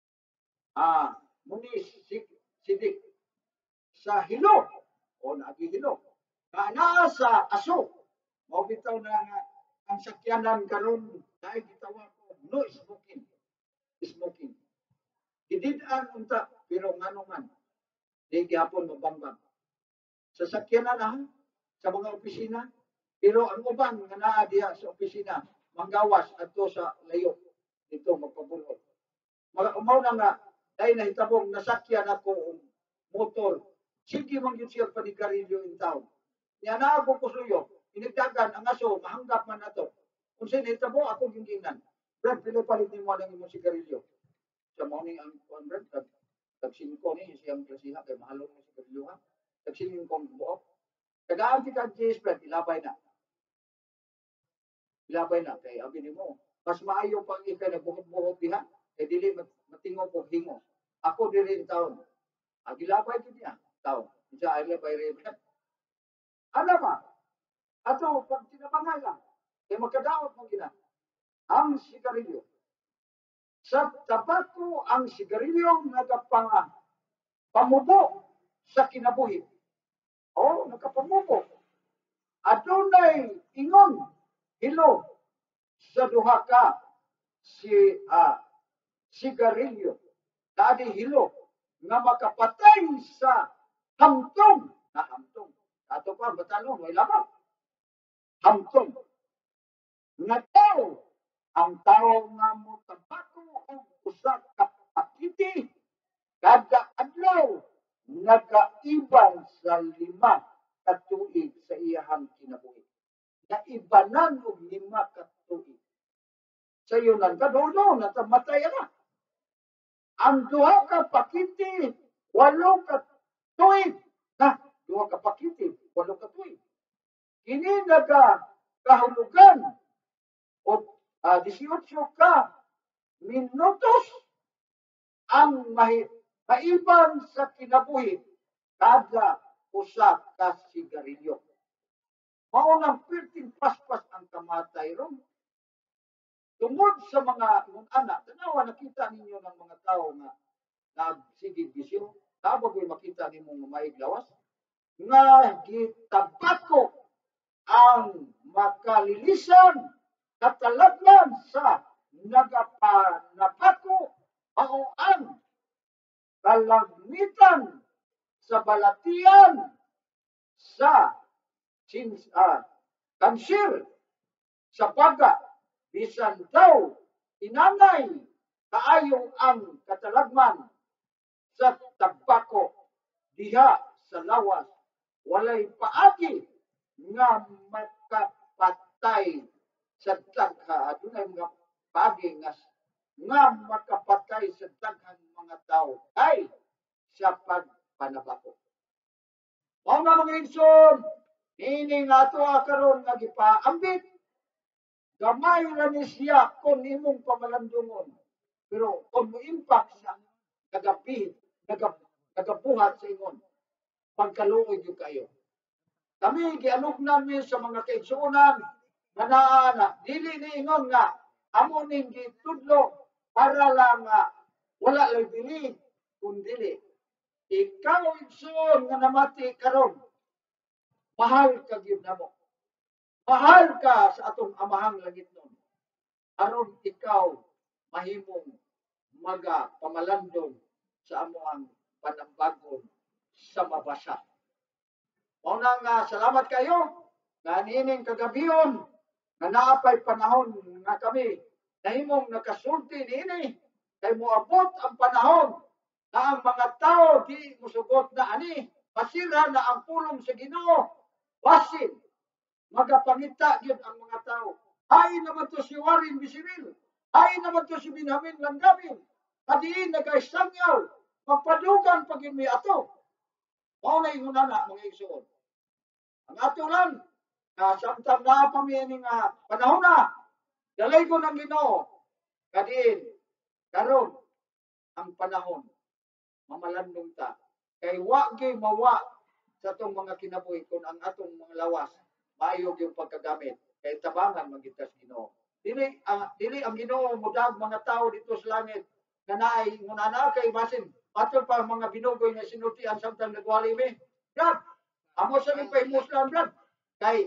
Muni sidik sa hilo o nagihilo. Naa sa aso. Mao bitaw na nga ang sakyanan karon dahil gitawag ko no smoking. Smoking. Didid-an unta pero ngano man di gyapon mabambang. Sa sakyanan na sa mga opisina pero ang uban nga naa diha sa opisina manggawas adto sa layo dito magpabulot. Mao na nga dahil nahitabong nasakyan ako og motor. Sige man gyud siya panigarilyo in town. Nya naa ko kusuyo, inigdagan ang aso mahanggap man ato. Unsay nahitabo ako ginginan. Brad, pinapalit ni mo ang imong sigarilyo. Sa morning ang Brad, tag-5 ni siyang klasiha kay mahalo mo sigarilyo ha. Tag-5 buok. Tagaan ti kag James Brad, ilabay na. Ilabay na kay abi nimo. Mas maayo pang ikay nagbuhok-buhok diha. Kay dili matingog og hingo. Ako diri in taon. Agilabay gid niya taon. Isa ay labay rin. Ano ba? Ato pag tinabangan lang. Kay magkadaot mo gina. Ang sigarilyo. Sa tabako ang sigarilyo pamubo sa kinabuhi. O, nagapamubo. Adunay ingon, hilo sa duha ka sigarilyo. Dadi hilo nga makapatay sa hamtong na hamtong. Ato pa, batalon, may lamang. Hamtong. Nga tao, ang tao nga mo tabako o usa ka pakiti, kada adlaw, nagaiban sa 5 ka tuig sa iyahang kinabuhi. Naibanan og 5 ka tuig. Sa iyo nang kadulo, natamatay na. Ang duha ka pakiti, 8 ka tuig. Na, duha ka pakiti, 8 ka tuig. Kini kahulugan o 18 ka minutos ang maiban sa kinabuhi kada usa ka sigarilyo. Maunang perting paspas ang kamatay ron. Tungod sa mga anak, tanawa nakita ninyo ng mga tao nga nagsigig bisyo, tabag ko'y makita ninyo mga maiglawas, nga gitabako ang makalilisan katalaglan sa nagapanabako ang kalagmitan sa balatian sa kansir sa baga bisan daw inanay kaayo ang katalagman sa tabako diha sa lawas walay paagi nga makapatay sa dagha adunay mga paagi nga makapatay sa daghang mga tao ay sa pagpanabako. Mao na mga igsoon, ini nga ato karon nga gipaambit gamay ra ni siya kung imong pamalandungon. Pero kung mo impact sa nagabuhat sa ingon, pagkaluoy yung kayo. Kami gianugnan mi sa mga kaigsuonan na naana, dili ni ingon nga amo ning gitudlo para lang wala lang dili kun dili. Ikaw igsoon nga namati karon, mahal ka gyud namo. Mahal ka sa atong amahang langit nun. Aron ikaw mahimong pamalandong sa amoang panambagon sa mabasa. Mao nga salamat kayo nga niining kagabion nga naapay panahon nga kami nahimong nakasulti niini kay moabot ang panahon na ang mga tao di musugot na ani masira na ang pulong sa Ginoo basin magapangita gyud ang mga tao. Hay naman to si Warren Bisibil. Hay naman to si Benjamin Langgamin. Kadiin nagaisangyaw. Magpadugan pag mi ato. Mao na ingon na mga igsoon. Ang ato lang samtang na pamining panahon na dalay ko ng Ginoo. Kadiin karon ang panahon mamalandong ta kay wa gyud mawa sa atong mga kinabuhi kun ang atong mga lawas maayo yung pagkagamit kay tabangan magitas Ginoo. Dili ang Ginoo mudag mga tao dito sa langit nga naay ngunana kay basin ato pa mga binugoy nga sinultian samtang nagwali mi. Brad, amo sa ni pahimuslan brad. Kay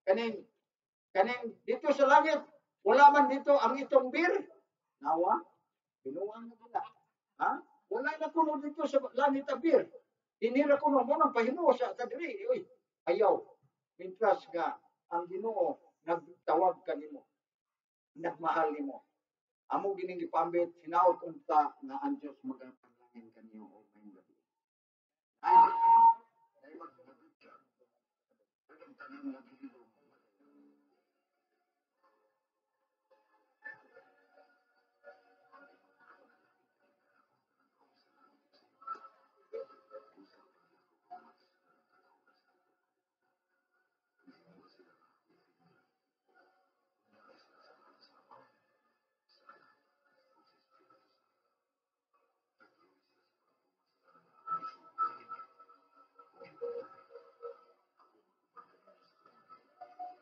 kaning dito sa langit wala man dito ang itong bir. Nawa, binuang na nila. Ha? Wala na kuno dito sa langit ang bir. Inira kuno mo nang pahimuo sa tadiri. Uy, ayaw. Mintras nga ang Ginoo nagtawag kanimo, nagmahal nimo. Amo gining gipambit hinaot unta nga ang Dios magapanalangin kaniyo o may gabi. Ay magdabit ka. Ang tanang nagdilo.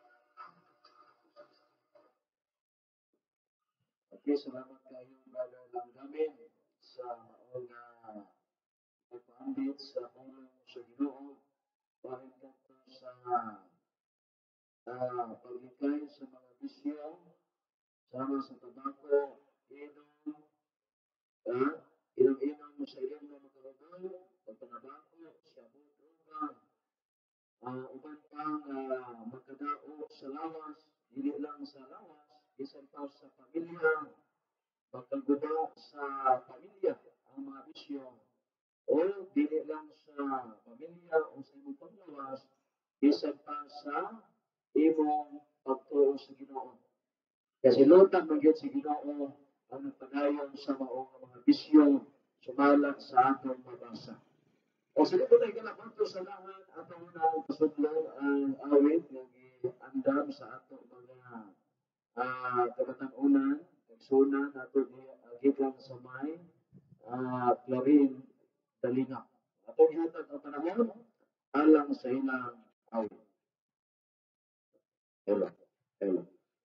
Okay, salamat kayo, brother. pamilya ang mga bisyo o dili lang sa pamilya o sa imong paglawas bisan pa sa imong pagtuo sa Ginoo. Kasi lutan man gyud si Ginoo ang nagpadayon sa maong mga bisyo sumalat sa atong mabasa. O sige po tayo kalabanto sa lahat atong na pasudlo ang awit nga giandam sa atong mga kabatan-unan, kaigsunan nato gikan sa may Clarin Dalinga. Atong ihatag ang panahon alang sa ilang awit. Hello. Hello.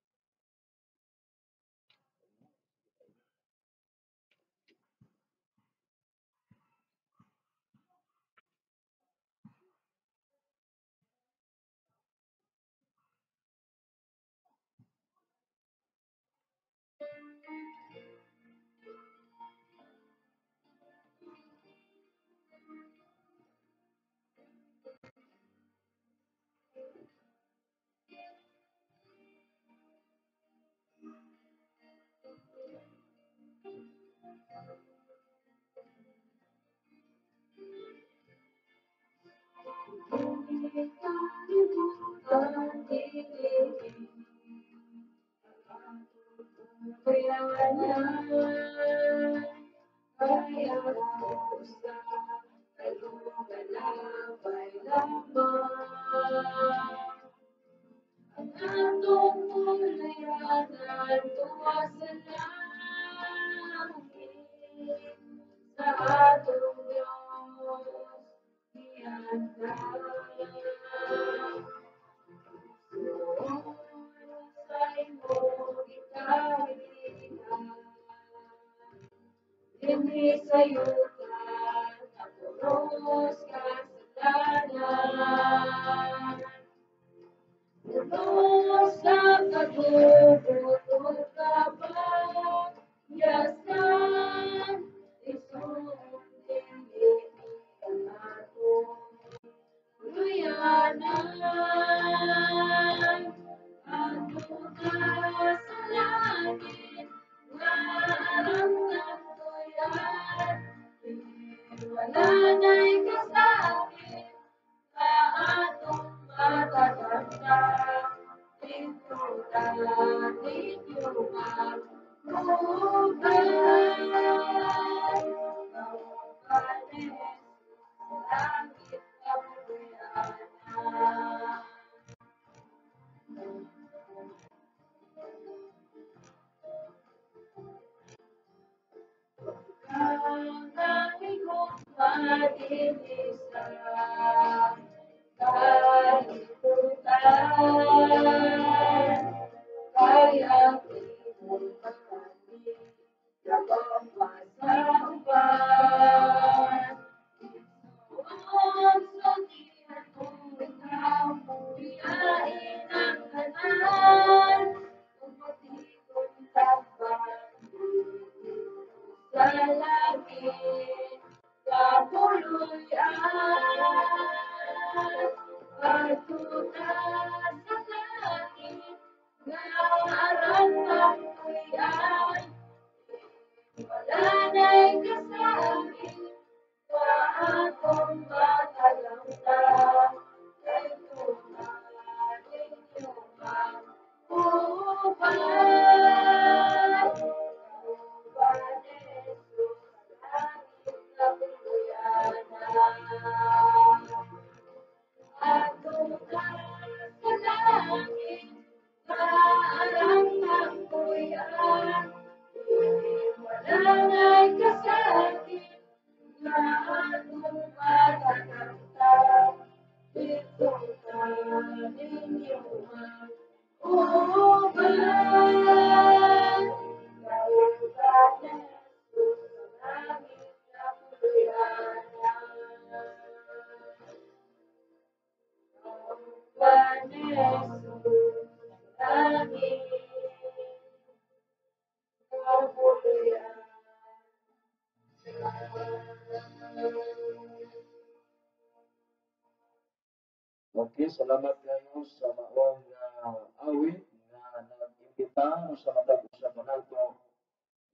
Okay, salamat kayo sa maong awit nga nag-imbita sa matag usa pa nato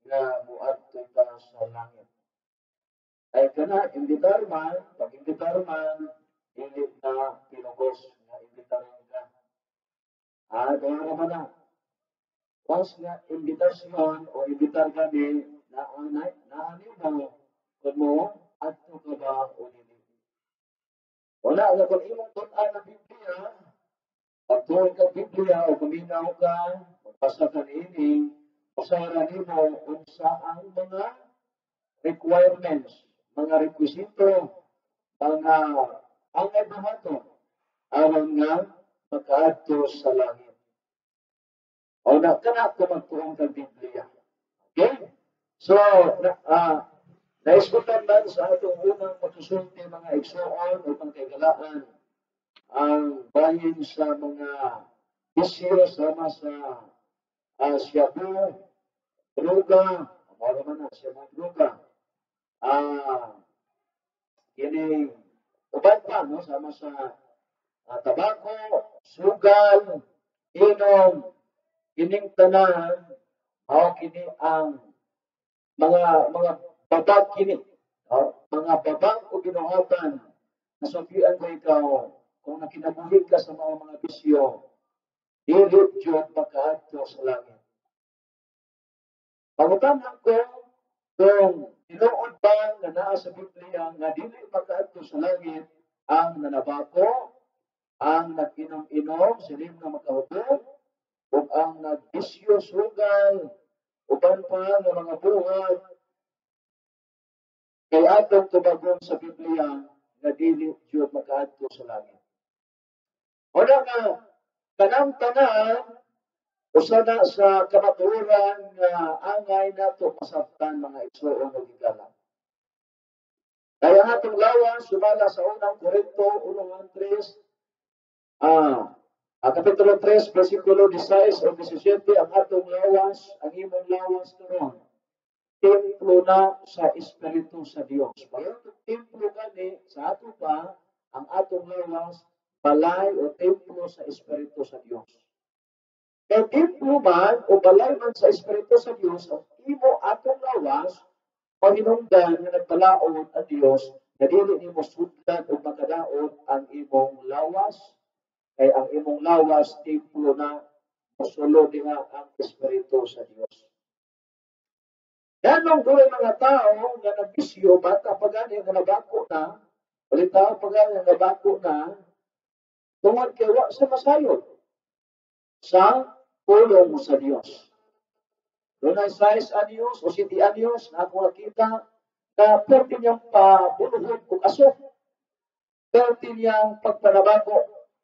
nga muadto ka sa langit. Ay kana imbitar man, pag imbitar man, dili na pinugos nga imbitaron ka. Kaya naman na, once nga imbitasyon o imbitar kami na ani mo, kung mo, adto ka ba o dili. Wala nga kung imong tunan na Biblia, pagtuon ka Biblia o kuminaw ka, magpasa ka niini, pasara nimo unsa ang mga requirements, mga requisito, mga ang ibahato aron nga makaadto sa langit. O na kana ko magtuon ka Biblia. Okay? So, naisgutan man sa atong unang pagsusulti mga igsoon o pangkagalaan ang bahin sa mga bisyo sama sa Cebu, droga, ano man na, Cebu, droga, kini uban pa, no, sama sa tabako, sugal, inom, kining tanan, kini ang mga babag kini, mga babag o binuhatan, nasabihan ko ikaw, kung nakinabuhi ka sa mga bisyo, dili Diyos makaadto sa langit. Pangutanan ko, kung tinuod ba na naa sa Biblia nga dili makaadto sa langit ang nanabako, ang nag-inom-inom, silim na makahubog, o ang nagbisyo sugal, uban pa ng mga buhat, kay atong tubagon sa Biblia nga dili Diyos makaadto sa langit. O na nga, kanang tanan, usa na sa kamatuoran nga angay nato masabtan mga igsoon o higala. Kaya ang atong lawas, sumala sa unang Korinto, 1:3, Kapitulo 3, versikulo 16 o 17, ang atong lawas, ang imong lawas karon, templo na sa Espiritu sa Dios. Kaya itong templo gani sa ato pa, ang atong lawas, balay o templo sa Espiritu sa Dios. Kaya templo man o balay man sa Espiritu sa Dios, ang imo atong lawas, pahinungdan na nagpalaod ang Dios, na dili nimo sudlan o makadaot ang imong lawas, kay ang imong lawas, templo na, musulo diha ang Espiritu sa Dios. Ganong doon mga tao nga nagbisyo, bata pa gani nga nabako na, ulit tao pa gani nga nabako na, tungod kay wa sa masayon sa pulong sa Dios. Doon ay 6 anyos o 7 anyos na ako nakita na pwede niyang pabuluhod o aso. Pwede niyang pagpanabako.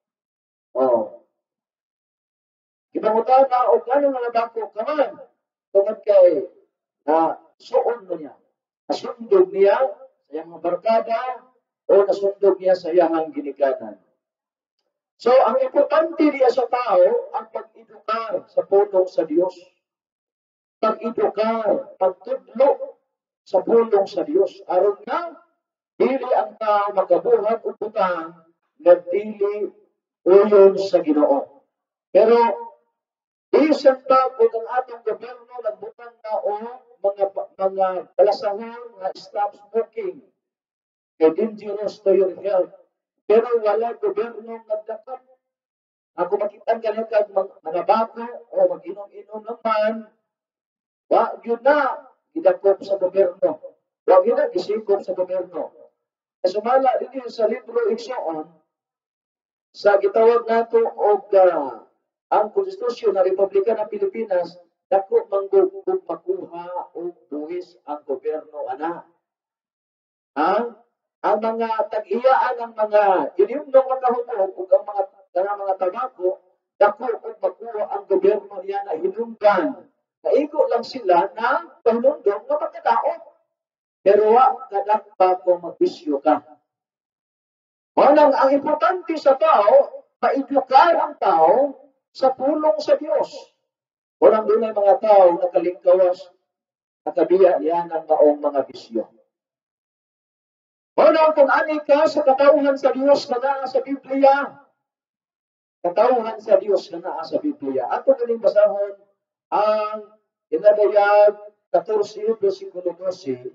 Ipangutan na o gano'n nga nabako ka man. Tungod kay suon mo niya. Nasundog niya sa iyang mga barkada o nasundog niya sa iyang ginikanan. So, ang importante niya sa tao, ang pag-edukar sa pulong sa Diyos. Pag-edukar, pagtudlo sa pulong sa Diyos. Aron nga, dili ang tao magabuhat o butang na dili uyon sa Ginoo. Pero, isang tao ng atong gobyerno nagbutang na o mga balasahon na stop smoking. Kaya dangerous to your health. Pero wala gobyerno nagdakap. Ako makita ganyan ka mga bako o mag-inom-inom naman, yun na, gidakop sa gobyerno. Wag yun na, gisikop sa gobyerno. Sumala din sa libro Igsoon, sa gitawag nato og ang konstitusyon ng Republika ng Pilipinas, dako manggugug makuha o buwis ang gobyerno ana. Ang mga tag-iyaan ng mga inimnong makahubog ug ang mga tabako, dako ug makuha ang gobyerno niya na hinungdan. Naigo lang sila na pahinungdong nga magkadaot. Pero kadakpa kung magbisyo ka. Ang importante sa tao, maedukar ang tao sa pulong sa Diyos. Walang doon ay mga tao nakalingkawas, nakabiya yan ang maong mga bisyo. Kung ani ka sa katauhan sa Diyos na naa sa Biblia, katauhan sa Diyos na naa sa Biblia. Ato galing basahon ang inadayag 14, versikulo 12,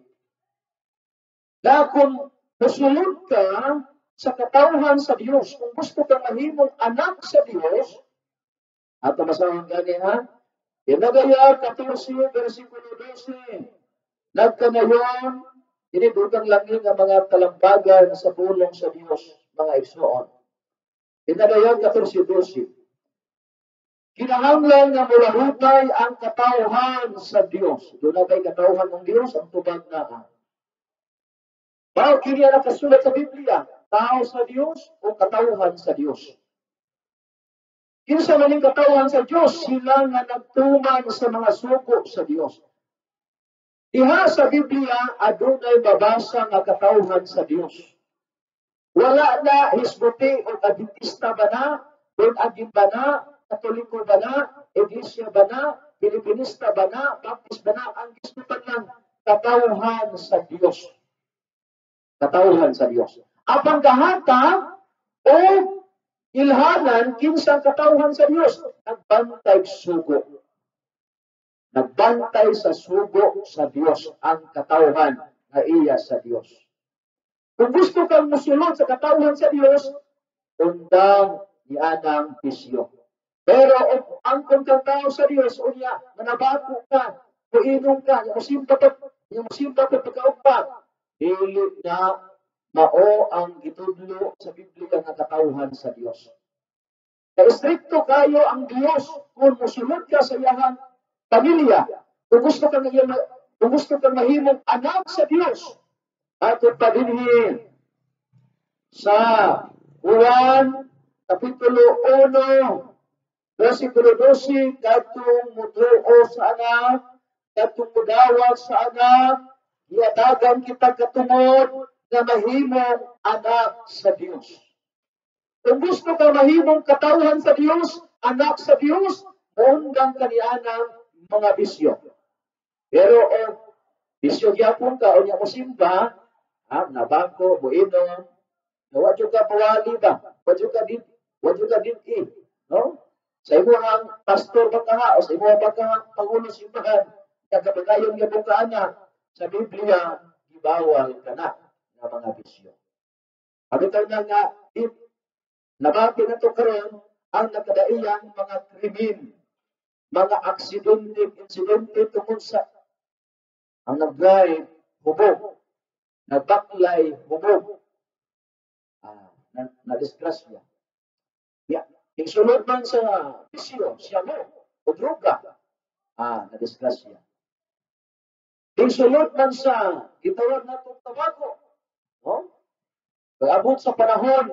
na kung musulod ka sa katawhan sa Diyos, kung gusto kang mahimong anak sa Diyos, ato masahon gani ha, Inagayar 14, versikulo 12, nagkanayon, inibutang langin ang mga talambagan sa pulong sa Diyos, mga igsoon. Inagayar 14, 12, kinahanglan nga mulahutay ang katawhan sa Diyos. Doon na kay katawhan ng Diyos ang tubag na. Bao kini nakasulat sa Biblia, tao sa Diyos o katawhan sa Diyos. Kinsa maning katawhan sa Diyos, sila nga nagtuman sa mga suko sa Diyos. Diha sa Biblia, adunay mabasa nga katawhan sa Diyos. Wala na hisbuti o adventista ba na, born-again ba na, katoliko ba na, iglesia ba na, Pilipinista ba na, baptist ba na, ang gisbutan lang katawhan sa Diyos. Katawhan sa Diyos. Apang kahata o ilhanan kinsang katawhan sa Diyos, nagbantay sugo. Nagbantay sa sugo sa Diyos ang katawhan na iya sa Diyos. Kung gusto kang musulod sa katawhan sa Diyos, undang ianang bisyo. Pero ang kung katao sa Diyos, unya, manabako ka, kuinom ka, yung musimba pa pagkaugpa, dili na mao ang gitudlo sa Biblia nga katawhan sa Diyos. Kaya stricto kayo ang Diyos kung musulod ka sa iyang pamilya. Kung gusto kang mahimong anak sa Diyos, ato pa dinhi sa Juan kapitulo 1 versikulo 12, kadtong muduo sa anak, kadtong mudawat sa anak, iadagan kita katungod na mahimong anak sa Diyos. Kung gusto ka mahimong katawhan sa Diyos, anak sa Diyos, undang kanianang mga bisyo. Pero bisyo gyapon ka, o niya mo simba, nabako, buinom, wadyo ka pawali ba? Wadyo ka din no? Sa imo ang pastor ba ka o sa imo ba ka pangulo simbahan, kagabagayon gyapon ka anak, sa Biblia, gibawal ka na ng mga bisyo. Abitaw na nga, nabati na ito karon ang nakadaiyang mga krimen, mga insidente tungkol sa ang nag-drive, hubog, nagbaklay, hubog, na-disgrasya. Ingsulod man sa bisyo, siya mo, o droga, na-disgrasya. Ingsulod man sa gitawag na itong tabako, no? Pag-abot sa panahon,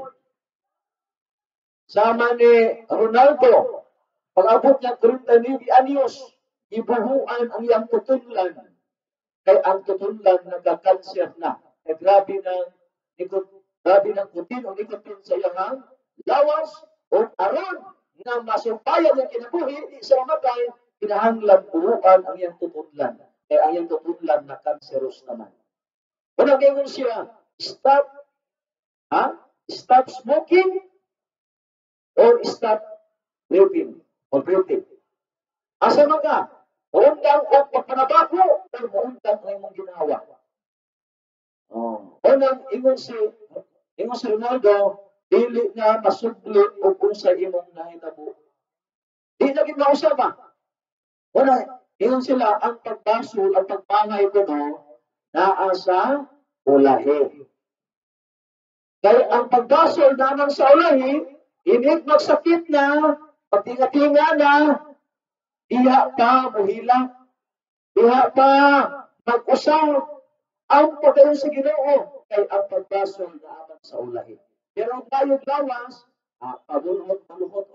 sama ni Ronaldo, pag-abot niya 39 anyos, ibuhuan ang iyang tutunlan, kay ang tutunlan nagka-cancer na. Kay grabe ng kutin o nikotin sa iyang lawas, o aron na masumpayan yung kinabuhi, di sa mamatay, kinahanglan buhuan ang iyang tutunlan. Kaya ang iyang tutunlan na cancerous naman. Unang ganyan siya, stop smoking or stop living or breathing. Asa man ka? Undang o pagpanabako o undang ang imong ginawa. Unang ingon si Ronaldo, dili na masubli o kung sa imong nahitabo. Di na gid mausaba. Wala, ingon sila ang pagbasol, ang pagpangay ko naa sa ulahi. Kaya ang pagbasol naman sa ulahi, init magsakit na, pagtinga-tinga na, diha pa muhila, diha pa mag-usaw, ang pagkayon sa Ginoo, kay ang pagbasol naman sa ulahi. Pero ang tayong lawas, pabulhot,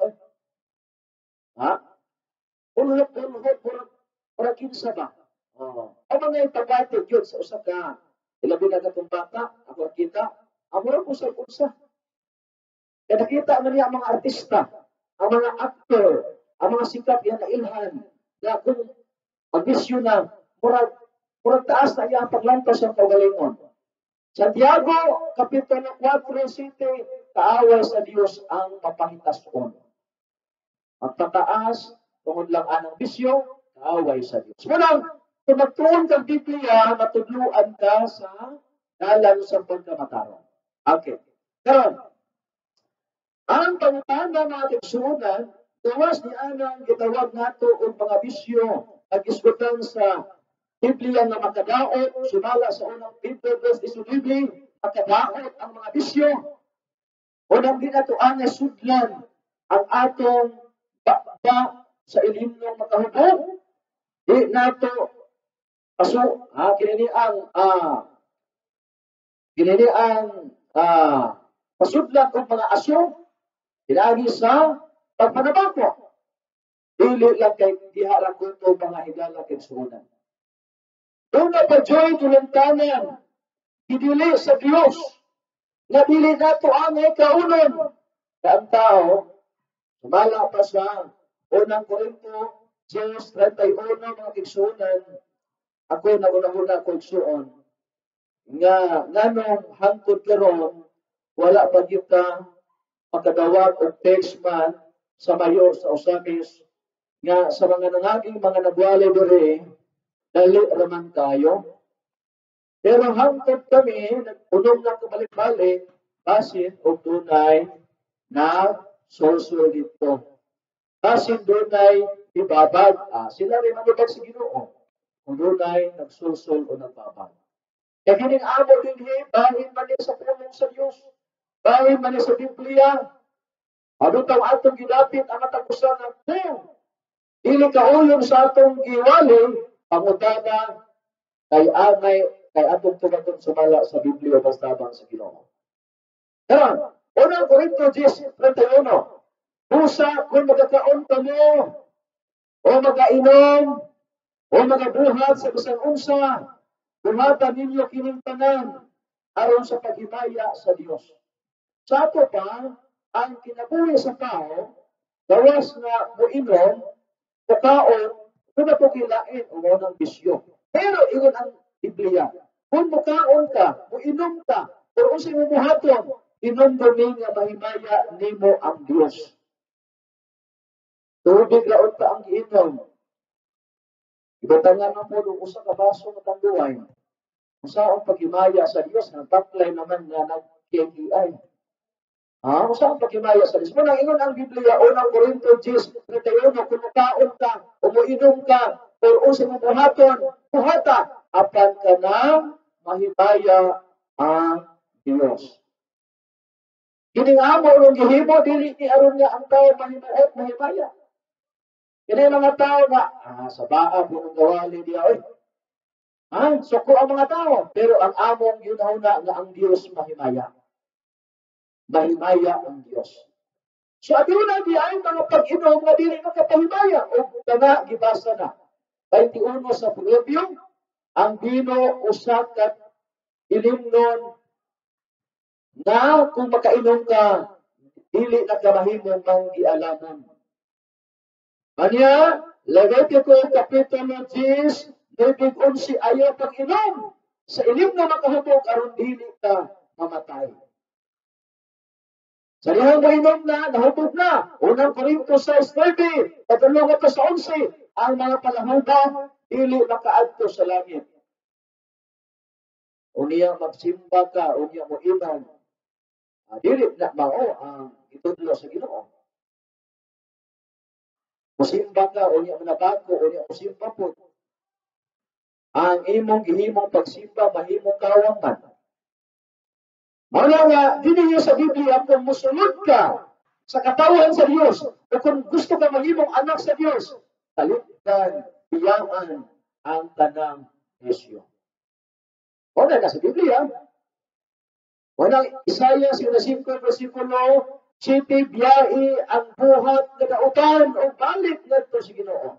Ulhot, murag kinsa ba? O mga ipabati yun sa usa ka, ilabi na katong bata, ako kita, murag usap-usap. Kaya nakita man niya ang mga artista, ang mga actor, ang mga sikat yan na ilhan, na kung mag-isyu na, murag taas na iyang paglantas ang kaugalingon. Santiago, Kapitulo 4:7, kaaway sa Diyos ang mapangitason. Magtataas, tungod lang anang bisyo, kaaway sa Diyos. Munang, Kung magtuon kang Biblia, matudluan ka sa dalan sa pagkamatarong. Okay. Karon, ang pangutana ng ating suunan, gawas ni anang gitawag nato og mga bisyo ang isgutan sa Biblia nga makadaot, sumala sa unang Biblia, makadaot ang mga bisyo. Unang di nato ang sudlan ang atong bakba sa ilimnong makahubog. Di nato paso, kinini ang pasudlan og mga aso, pinagi sa pagpanabako. Dili lang kay diha ko to mga higala kay suunan. Doon na pa joy tuluntanan, idili sa Dios, na dili nato ang kaunon. Ang tao, sumala pa sa unang Korinto, Diyos 31 mga kigsunan, ako na una-una ko igsuon, nga nganong hangtod karon wala pa kita makadawat og text man sa mayor sa Osamis nga sa mga nangaging mga nagwalay diri dali raman kayo. Pero hangtod kami nagpunom na kabalik-balik basin og dunay na sorso dito. Basin dunay ibabag, sila rin manubag sa Ginoo. Kung dunay nagsulsol o nagbabag. E gining amo din bahin man sa pulong sa Dios. Bahin man sa Biblia. Adutaw atong gidapit ang atakusan ng dili kauyon sa atong giwali, pangutana kay angay kay atong tumaton sumala sa Biblia bastabang sa Ginoo. Karon, unang Korinto 10:31. Busa kung magkakaon kamo o magainom o magabuhat sa bisan unsa, buhatan ninyo kining tanan aron sa paghimaya sa Dios. Sa ato pa, ang kinabuhi sa tao, gawas nga muinom, kakaon, kung na po kilain o ng bisyo. Pero iyon ang Biblia. Kung mukaon ka, muinom ka, o usin mo buhaton, inom domin nga mahimaya nimo ang Dios. Tubig laon ka ang giinom. Ibatangan mo po usa ka baso ng tanduay. Usa ang paghimaya sa Dios, ang taklay naman nga nag-KPI. Usa ang paghimaya sa Dios. Muna ingon ang Biblia, unang Korinto 10:31, kung mukaon ka, o muinom ka, o usin mo buhaton, buhata, apan ka na mahimaya ang Dios. Giningamo ng gihimo, dili ni aron nga ang tao mahimaya. Kini mga tao nga, sa baa po ng gawali diya, suko ang mga tao. Pero ang among yunahuna nga ang Diyos mahimaya. Mahimaya ang Diyos. So aduna di ay mga pag-inom nga dili makapahimaya. O kana gibasa na. 21 sa Proverbio, ang bino usakat ilimnon na kung makainom ka, dili na kamahimong manggialamon. Anya, Levitico Kapitulo 10, 9-11, ayaw pag-inom sa ilim na makahubog aron dili ka mamatay. Sa lihang mainom na, nahubog na. Unang Korinto 6:9, patulong ito sa 11, ang mga palahuban, dili makaadto sa langit. Unya magsimba ka, unya mo inom. Dili na mao ang itudlo sa Ginoo. Musimba ka, unya manabako, unya musimba po. Ang imong gihimong pagsimba, mahimong kawang man. Muna nga, diniyo sa Biblia, kung musulod ka sa katawan sa Diyos, o kung gusto ka mahimong anak sa Diyos, talikdan, biyaan ang tanang isyo. Muna na sa Biblia. Muna, Isaiah 5:7, Siti biyai ang buhat na kautan o balik na ito si Ginoo.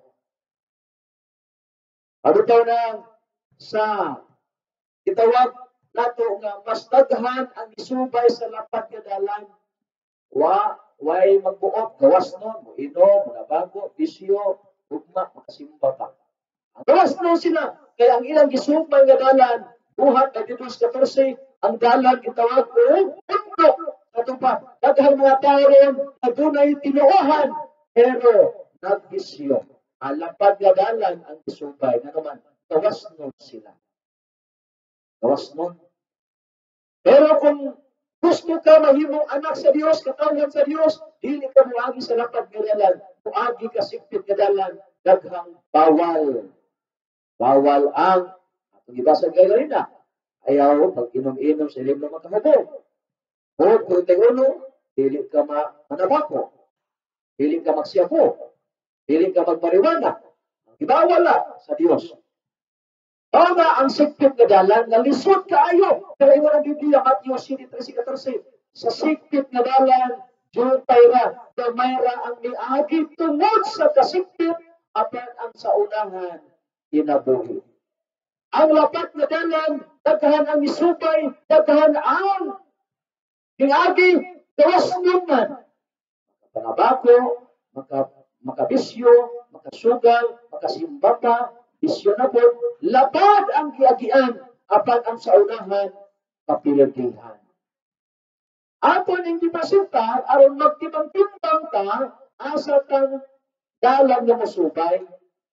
Adutaw na sa itawag nato nga mas daghan ang isubay sa lapat nga dalan. Way magbuot, gawas nun, inom, nabago, bisyo, ugma, makasimba ka. Gawas nun sila, kaya ang ilang gisubay nga dalan, buhat na dito sa 14, ang dalan itawag ko, undok. Ito pa, daghang mga tao rin na dunay tinuohan, pero nagbisyo. Alapad nga dalan ang isubay. Nga naman, gawas nun sila. Gawas nun. Pero kung gusto ka mahimong anak sa Dios, katawan sa Dios, dili ka muagi sa lapad nga dalan, muagi ka sipit nga dalan, daghang bawal. Bawal ang, atong ibasa kayo rin na, ayaw pag inom-inom sa ilim na magkahubog. O, 31, dili ka manabako, dili ka magsiyabo, dili ka magmariwana. Ibawal sa Dios. Tama ang sikpit na dalan na lisod kaayo. Pero iwan ang Biblia, Matthew 7:13. Sa sikpit na dalan, jutay ra, gamayra ang miagi tungod sa kasikpit, apan ang sa unahan, inabuhi. Ang lapat na dalan, daghan ang isubay, daghan ang miagi, gawas naman. Makapangabako, makabisyo, makasugal, makasimbata, bisyo na po, lapad ang giagian, apan ang sa unahan, kapilagdihan. Ato ning gipasinta, aron magtimbang-timbang ta, asa tang dalan nga masubay.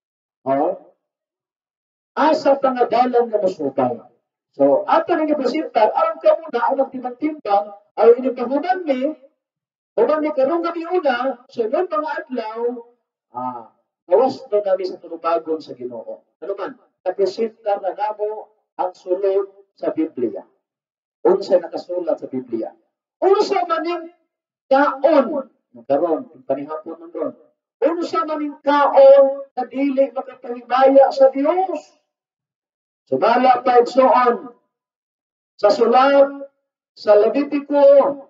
Asa tang dalan nga masubay. So, ato ning gipasinta, aron ka muna, ang magtimbang-timbang, aron inipahuman mi, human ni karong gabi una, sunod mga adlaw, gawas na kami sa tulubagon sa Ginoo. Ano man, napresenta na namo ang sulod sa Biblia. Unsa nakasulat sa Biblia. Unsa man yung kaon, karon panihapon man ron. Unsa man yung kaon na dili makapahimaya sa Dios. Sumala pa igsoon sa sulat sa Levitico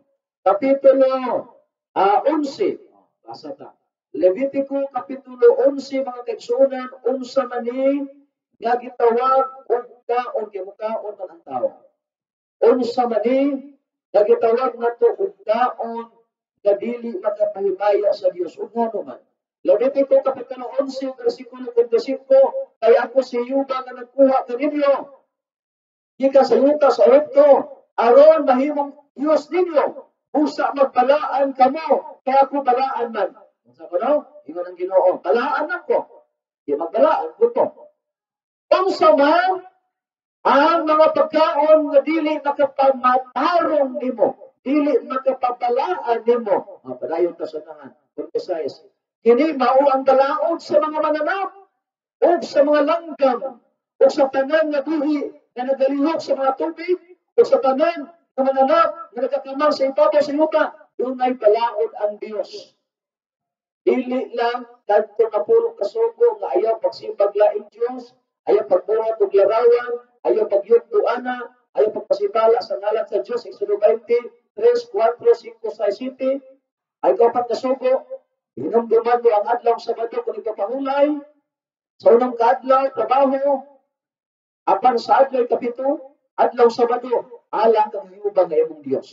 kapitulo 11. Basa ta. Levitico Kapitulo 11, mga kaigsunan, unsa man ni nga gitawag og kaon kay mukaon man ang tawo. Unsa man ni nga gitawag nato og kaon nga dili makapahimaya sa Dios ug ngano man. Levitico Kapitulo 11, versikulo 25, kay ako si Yuda nga nagkuha kaninyo. Gikan sa yuta sa Egipto, aron mahimong Dios ninyo. Usa magbalaan kamo, kay ako balaan man. Sa kuno, ingon ang Ginoo, balaan ako. Di magbalaan ko to. Unsa man ang mga pagkaon nga dili makapamatarong nimo, dili makapabalaan nimo. Padayon ta sa nahan. Purpose. Kini mao ang balaod sa mga mananap o sa mga langgam o sa tanan nga buhi na nagalihok sa mga tubig o sa tanan nga mananap nga nagkakamang sa ibabaw sa yuta. Dunay balaod ang Dios. Dili lang kadto na puro kasugo nga ayaw pagsimbag laing Dios, ayaw pagbuhat og larawan, ayaw pagyugduana, ayaw pagpasibala sa ngalan sa Dios. Exodo 20, 3, 4, 5, 6, 7. Ay kapat kasugo, hinumduman mo ang adlaw Sabado kung ipapahulay. Sa unang kaadlaw, trabaho. Apan sa adlaw kapito, adlaw Sabado, alang kang hiubang nga imong Dios.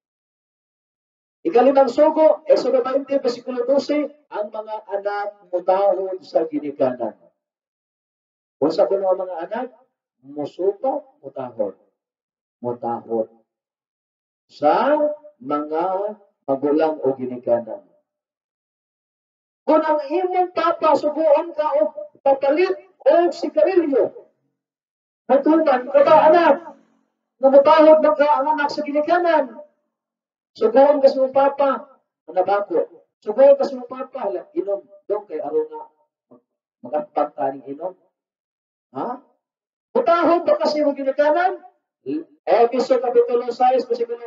Ikalimang sugo, Exodo 20, versikulo 12, ang mga anak mutahon sa ginikanan. Kung sa kuno ang mga anak, musupa, mutahon. Mutahon. Sa mga magulang o ginikanan. Kung ang imong papa, suguan ka o papalit o sigarilyo, natuman ka ba anak, namutahon ba ka ang anak sa ginikanan? Subukan ka sa mga papa, manabako. Subukan ka sa mga papa, inom. Doon kay araw na magpagtaning inom. Ha? Mutahon ba kasi yung ginikanan? Episode Kapitulo 6, versikulo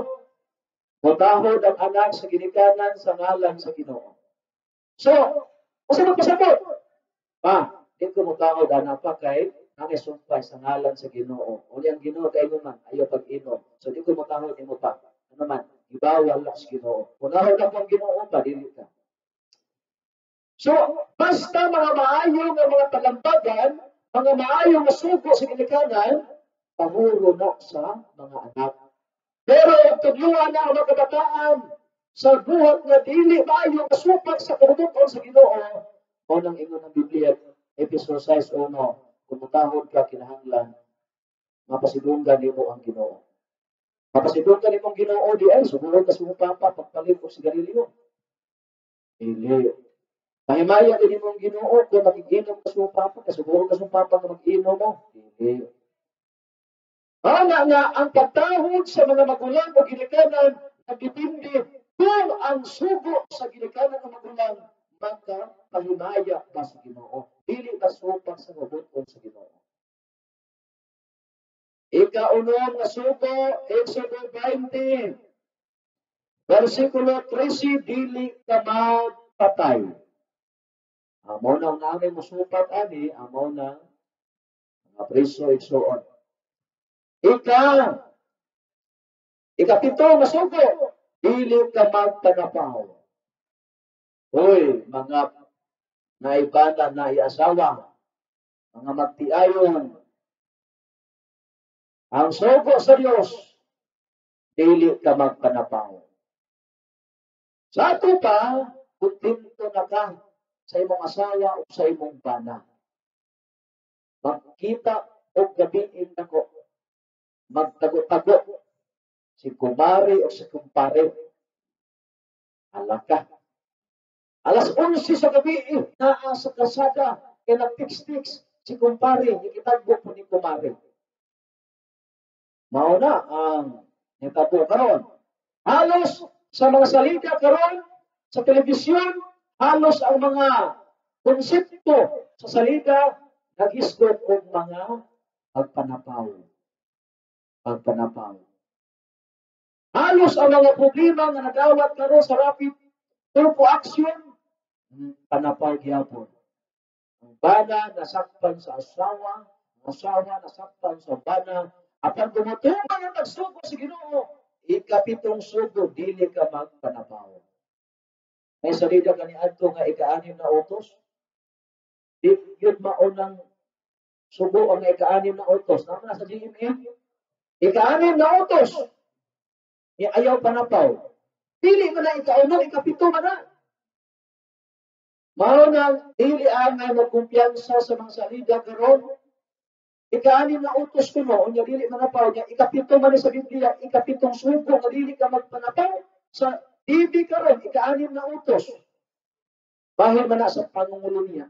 1, mutahon ang anak sa ginikanan sa ngalan sa Ginoo. So, kasi magpasabot. Di ko mutahon anak pa kay ang isumpay sa ngalan sa Ginoo. Uli ang Ginoo kay mo man, ayaw pag-inom. So, di ko mutahon imo pa. Ano man, ibawal lang sa Ginoo. Kunahon ako ang Ginoo pa, dili ka. So, basta mga maayong mga talambagan, mga maayong masuko sa ginikanan, pamuro na sa mga anak. Pero tudluan na ang mga kabataan sa buhat nga dili maayong masupak sa kabubuton sa Ginoo. O nang ingon ng Biblia, Episode 6:1, kumutahon ka kinahanglan, mapasidunggan nimo ang Ginoo. Mapasidunggan nimong Ginoo di ay sumunod ka sa papa pagpalit og sigarilyo. Dili. Mahimaya din mong Ginoo kung nagiginom ka sumpa pa, kasubukan ka sumpa pa nga mag-inom mo. Dili. Nga ang pagtahod sa mga magulang o ginikanan nagdepende kung ang sugo sa ginikanan ng magulang magkapahimaya ba sa Ginoo. Dili ba supak sa mabuton sa Ginoo. Ikaunong nga sugo, Exodo 20, versikulo 13, dili ka magpatay. Amo na namin musupat ani, amo na mga preso igsuon. Ikapito nga sugo, dili ka magpanapaw. Hoy, mga naibana na iasawa, mga magtiayon, ang sugo sa Dios, dili ka magpanapaw. Sa ato pa, kontento na ka sa imong asawa o sa imong bana. Magkita o gabiin nako, magtago-tago si kumari o si kumpare. Alaka. Alas 11 sa gabi, naa sa kasada, kaya nag-tix-tix si kumpare, ikitagbo po ni kumari. Mauna ang nitabo karon. Halos sa mga salida karon sa telebisyon, halos ang mga konsepto sa salida nag-isgot og mga pagpanapaw. Pagpanapaw. Halos ang mga problema nga nadawat karon sa rapid turbo action, panapaw gyapon. Ang bana nasaktan sa asawa, ang asawa nasaktan sa bana, apan gumutuman ang nagsugo sa Ginoo, ikapitong sugo dili ka magpanapaw. May salida kaniadto nga ika-6 na utos. Yun maunang sugo ang ika-6 na utos. Naman na sa GMA. Ika-6 na utos. Ayaw panapaw. Dili man na ika-1, ika-7 man na. Maunang dili angay magkumpiyansa sa mga salida karon. Ika-6 na utos ko no, unya dili manapaw niya, ika-7 man sa Biblia, ika-7 sugo nga dili ka magpanapaw sa TV karon, ika-6 na utos. Bahil man na sa pangungulo niya.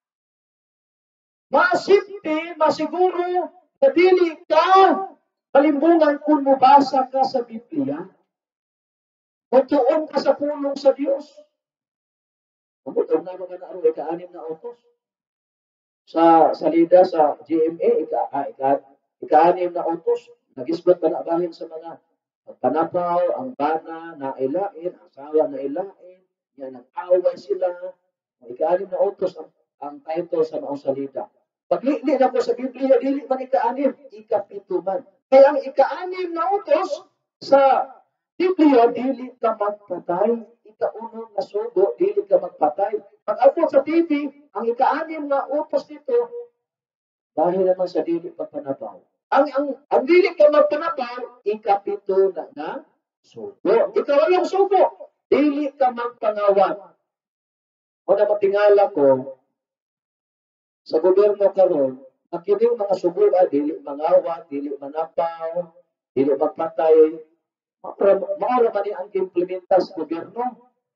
Masimple, masiguro, na dili ka kalimbungan kung mubasa ka sa Biblia. Magtuon ka sa pulong sa Diyos. Magtuon na mga naaro, ika-6 na utos. Sa salida sa GMA, ika-6 na utos. Nag-isbat ka na bahin sa mga panapaw, ang bana na ilain, asawa na ilain, yan nag-away sila. Ika-6 na utos ang title sa maong salida. Paglili na ko sa Biblia, dili man ika-6, ika-7 man. Kaya ang ika-6 na utos sa Biblia, dili ka magpatay. Ika-1 na sugo, dili ka magpatay. Pag ako sa TV, ang ika-6 na utos nito, dahil naman sa dili pagpanapaw. Ang dili ka magpanapaw, ika-7 na sugo. Ika-8 sugo, dili ka magpangawat. O na matingala ko, sa gobyerno karon, nakining mga sugo, dili mangawat, dili manapaw, dili magpatay. Maura man ang implementa sa gobyerno.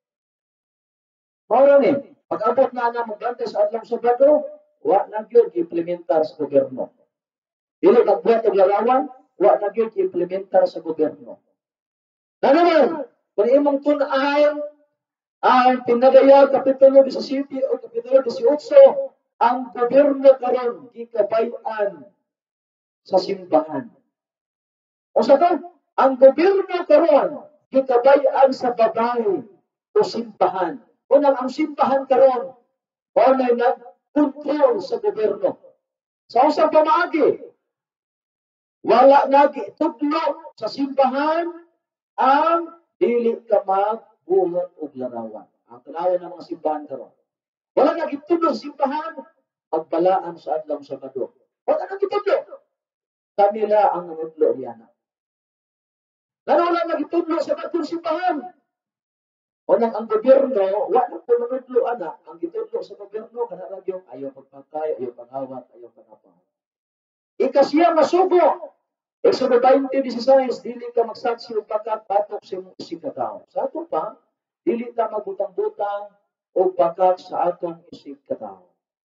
Maura ni, pag-abot na na magbantay sa adlang Sabado, wa na gyud implementar sa gobyerno. Dili magbuhat og larawan, wa na gyud implementar sa gobyerno. Na naman, kung imong tun-ahan ang pinadaya Kapitulo 17 o Kapitulo 18, ang gobyerno karon gikabayan sa simbahan. O sa to, ang gobyerno karon gikabayan sa babae o simbahan. Unang ang simbahan karon o na nag-control sa gobyerno. Sa usang pamaagi, wala nagitudlo sa simbahan ang dili ka magbuhat og larawan. Ang tanawan ng mga simbahan karon. Wala nagitudlo sa simbahan, magbalaan sa adlaw Sabado. Wala nagitudlo. Kanila ang nanudlo niya na. Wala nagitudlo sa bagong simbahan. Unang ang gobyerno, wala po nanudlo ana. Ang gitudlo sa gobyerno, kanala yung ayaw pagpatay, ayaw pangawat, ayaw panapang. Ikasiya masugo. Exodo 20:16, dili ka magsaksi o pagkat batok sa imong isikataw. Sa ato pa, dili ka magbutang-butang, o pakak sa atong isig katawo.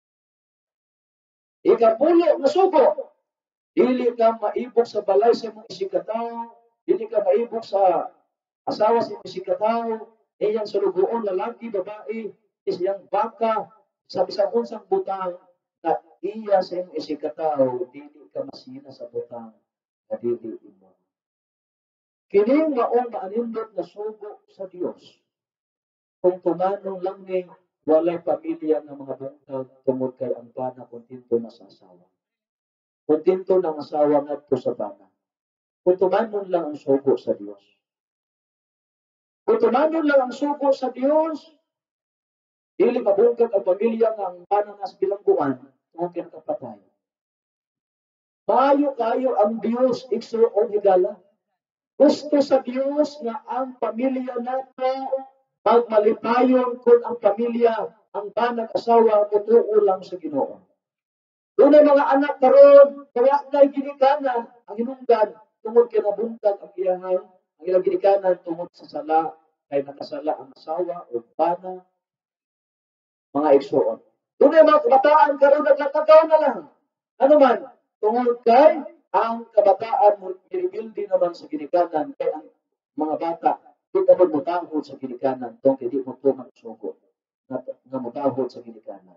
Ikapulo nga sugo, dili ka maibog sa balay sa imong isig katawo, dili ka maibog sa asawa sa imong isig katawo, iyang sulugoon lalaki, babae, isang baka, sa bisang unsang butang na iya sa imong isig katawo, dili ka masina sa butang na dili imo. Kining maong maanindot na sugo sa Dios. Kung tumanong lang ni walay pamilya ng mga bungkag tungod kay ang bana kontento na sa asawa. Kontento ng asawa ngadto sa bana. Kung tumanong lang ang sugo sa Dios. Kung tumanong lang ang sugo sa Dios, dili mabungkag ang pamilya ng bana nas bilangguan tungod kay nakapatay. Maayo kayo ang Dios igsuon higala. Gusto sa Dios nga ang pamilya nato magmalipayon kung ang pamilya, ang banag asawa, tutuo lang sa Ginoo. Doon ay mga anak karon, kaya na'y ginikanan ang hinungdan tungod kay nabuntag ang iyahan, ang ilang ginikanan tungod sa sala, kay nakasala ang asawa o bana, mga igsuon. Doon ay mga kabataan karon naglatagaw na lang. Ano man, tungod kay ang kabataan mo rebuildi naman sa ginikanan kay ang mga bata di ka mutahod sa ginikanan tong kay di mo to magsugo nga mutahod sa ginikanan.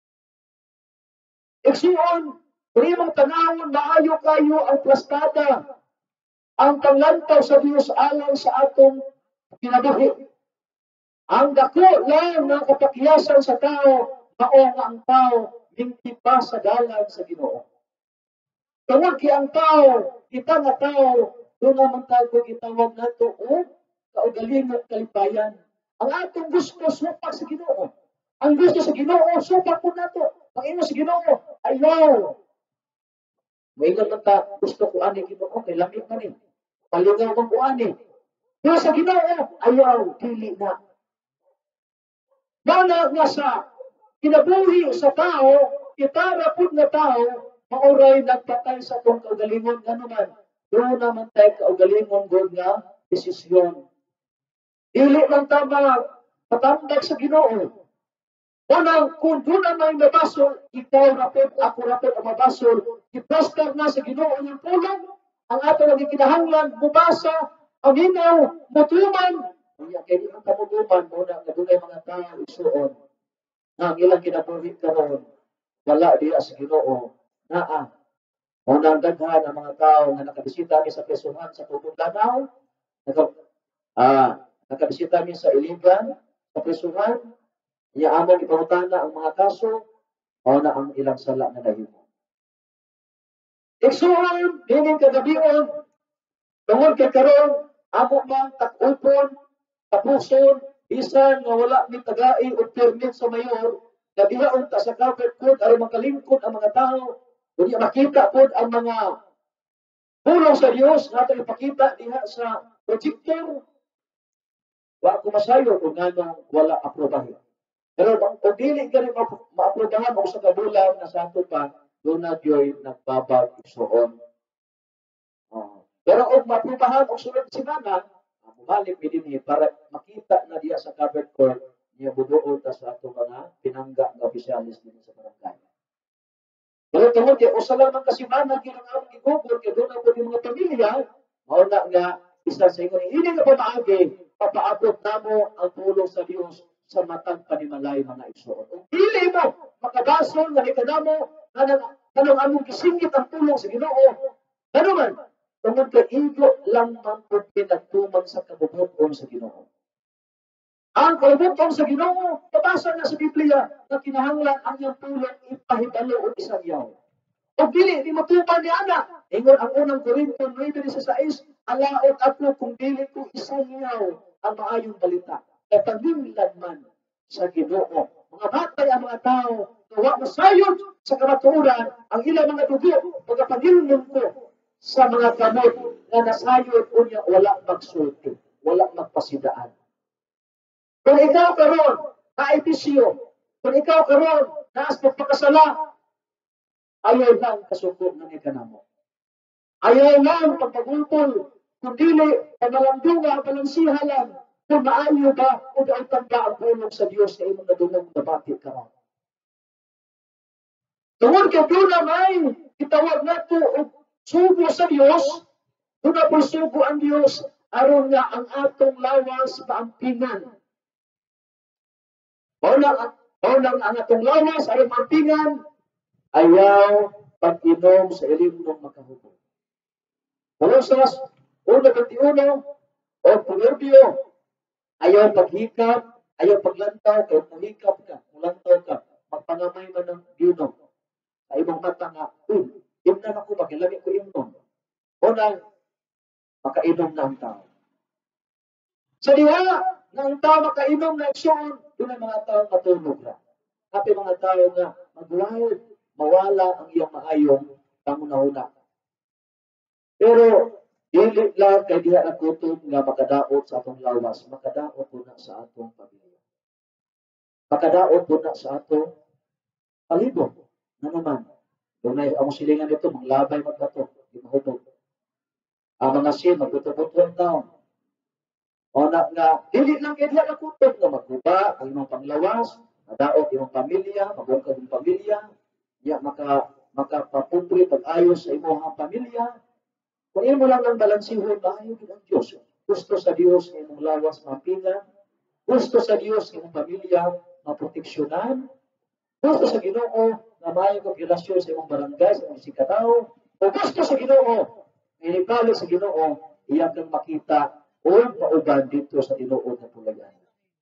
Igsuon, primong tanawon maayo kayo ang plastada, ang panglantaw sa Dios alang sa atong kinabuhi. Ang dako lang ng kapakyasan sa tao, mao nga ang tao mingtipa sa dalan sa Ginoo. Tungod kay ang tao, kita nga tao, doon naman tayo gitawag nato o kaugalingong kalipayan. Ang atong gusto supak sa Ginoo. Ang gusto sa Ginoo supak po nato. Ang imo sa Ginoo ayaw. Maingon man ta gusto ko ani Ginoo kay lamig man ni. Palingaw ko ani. Pero sa Ginoo ayaw dili na. Mana nga sa kinabuhi sa tao, kita rapod nga tao mauray nagpatay sa itong kaugalingon nga naman. Doon naman tayo kaugalingon doon nga desisyon. Dili lang tama patambag sa Ginoo. Unang, kung doon naman mabasol, ikaw rapid, ako rapid ang mabasol, ipastar na sa Ginoo yung pulong, ang ato nang ikinahanglan, mubasa, aminaw, mutuman. Kaya kaya di man kamutuman, muna na doon ay mga tao isuon. Ang ilang kinabuhi karon wala diya sa Ginoo. Naa. Unang daghan ang mga tao nga nakabisita mi sa Quezon sa Tubong Lanao, nakabisita mi sa Iligan, sa Quezon, niya among ipangutana ang mga kaso, o na ang ilang sala na nahimo. Igsuon, dining kagabion, tungod kay karon, amo man takupon, tapuson, bisan nga wala ni tagai o permit sa mayor, nabihaon ta sa covered code aron makalingkod ang mga tao, kundi makita pod ang mga pulong sa Dios nga ato ipakita diha sa projector. Wa ko masayo kung ngano wala aprobahin. Pero kung dili gani maaprobahan o sa kabulan na sa ato pa, doon na Diyo'y nagbabag isuon. Pero kung maaprobahan o sunod simana, bumalik din para makita na diya sa covered court niya buduol ta sa ato mga pinangga nga opisyalis din sa barangay. Pero tungod kay usa lang man kasimana kinahanglan igugol kay doon ang mga pamilya, mao na nga isa sa ingon ini nga pamaagi papaabot namo ang tulong sa Dios sa matang panimalay mga igsoon. Kung dili mo makabasol nga kanamo kanang among gisingit ang tulong sa Ginoo. Ano man tungod kay igo lang man pud pinagtuman sa kabubuton sa Ginoo. Ang kabubuton sa Ginoo pabasa na sa Biblia na kinahanglan ang iyang tulong ipahibalo og isang yaw. O dili di matuman ni ana. Ingon ang unang Korinto 9:16, alaot ako kung dili ko isang yaw ang maayong balita. Kay panginlan man sa Ginoo. Mga batay ang mga tao wa masayod sa kamatuoran ang ilang mga dugo pagkapanginlan ko sa mga gamot na nasayod unya wala magsulti, wala magpasidaan. Kung ikaw karon kaibisyo, kung ikaw karon naas pagpakasala, ayaw lang kasuko ng ikanamo. Ayaw lang pagpagulpol, kung dili pamalandunga, balansiha lang, Kung maayo ba, o daw tanda ang pulong sa Diyos na imong nadungog na bati ka ron. Tungod kay doon na may itawag na ito o sugo sa Diyos, doon na po sugo ang Diyos, aron nga ang atong lawas paampingan. O lang ang atong lawas, aron paampingan, ayaw pag-inom sa ilim ng makahubog. Kolosas 1:21 o Proverbio, ayaw paghikap, ayaw paglantaw, kaya paghikap ka, mulantaw ka, magpangamay man ng ginom. Sa ibang mata nga, imnan ako, makilami ko imnon. O nang makainom na ang tao. Sa diha, na ang tao makainom na iksyon, doon ang mga tao matulog na. Happy mga tao nga, mag-wild, mawala ang iyong maayong pangunahuna. Pero, dili lang kay diha na kutob nga makadaot sa atong lawas, makadaot po na sa atong pamilya. Makadaot po na sa atong palibot. Na naman, dunay ang silingan nito, manglabay magbato, di mahubog. Ang mga sin, magbuto-buto ang taon. O nga, dili lang kay diha na kutob nga magkuba, ang imong panglawas, madaot imong pamilya, mabungkag imong pamilya, ya makapapupoy pag-ayos sa imong pamilya. Kung imo lang ang balansihon, maayo gid ang Dios. Gusto sa Dios nga imong lawas mapingan, gusto sa Dios nga imong pamilya maproteksyonan, gusto sa Ginoo na maayo kang relasyon sa imong barangay, sa imong sikataw, o gusto sa Ginoo, inibalik sa Ginoo, iyang kang makita o mauban dito sa tinuod na pulayan.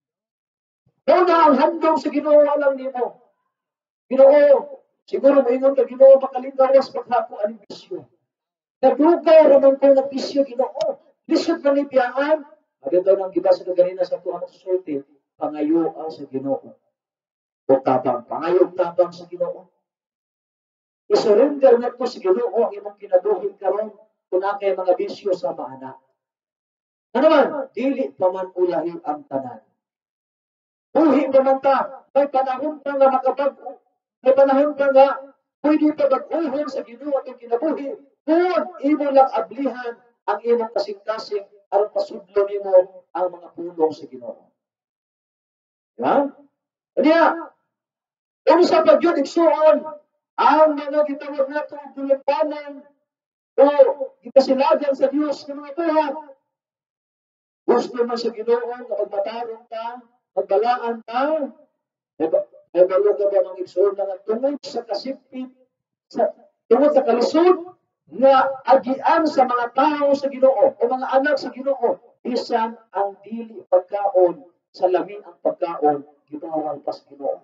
Una ang handong sa Ginoo alang nimo. Ginoo, siguro moingon ka Ginoo makalingawas paghako aning bisyo. Nadugaw naman ko na bisyo Ginoo. Bisyo pa ni biyaan. Maganda nang gibasa na ganina sa tuwa ng susulti, pangayo sa Ginoo. O tabang, pangayo tabang sa Ginoo. Isurrender na po sa Ginoo ang imong kinabuhin karon kung kay mga bisyo sa maana. Ano man, dili pa man ulahin ang tanan. Buhi pa man ta, may panahon pa nga makabago. May panahon pa nga, pwede pa mag-uhon sa Ginoo atong kinabuhi. Kung imo lang ablihan ang imong kasing-kasing aron pasudlo nimo ang mga pulong sa Ginoo. Diba? Kanya, unsa pa gyud igsuon ang mga gitawag nato tulumpanan o gikasilagan sa Dios ng mga tuhan. Gusto man sa Ginoo nga magbatarong ka, magbalaan ka, ay balo ka ba ng igsoon na tungod sa kasipit, tungod sa kalisod, nga agian sa mga tao sa Ginoo o mga anak sa Ginoo, bisan ang dili pagkaon sa lami ang pagkaon, gibawal pa sa Ginoo.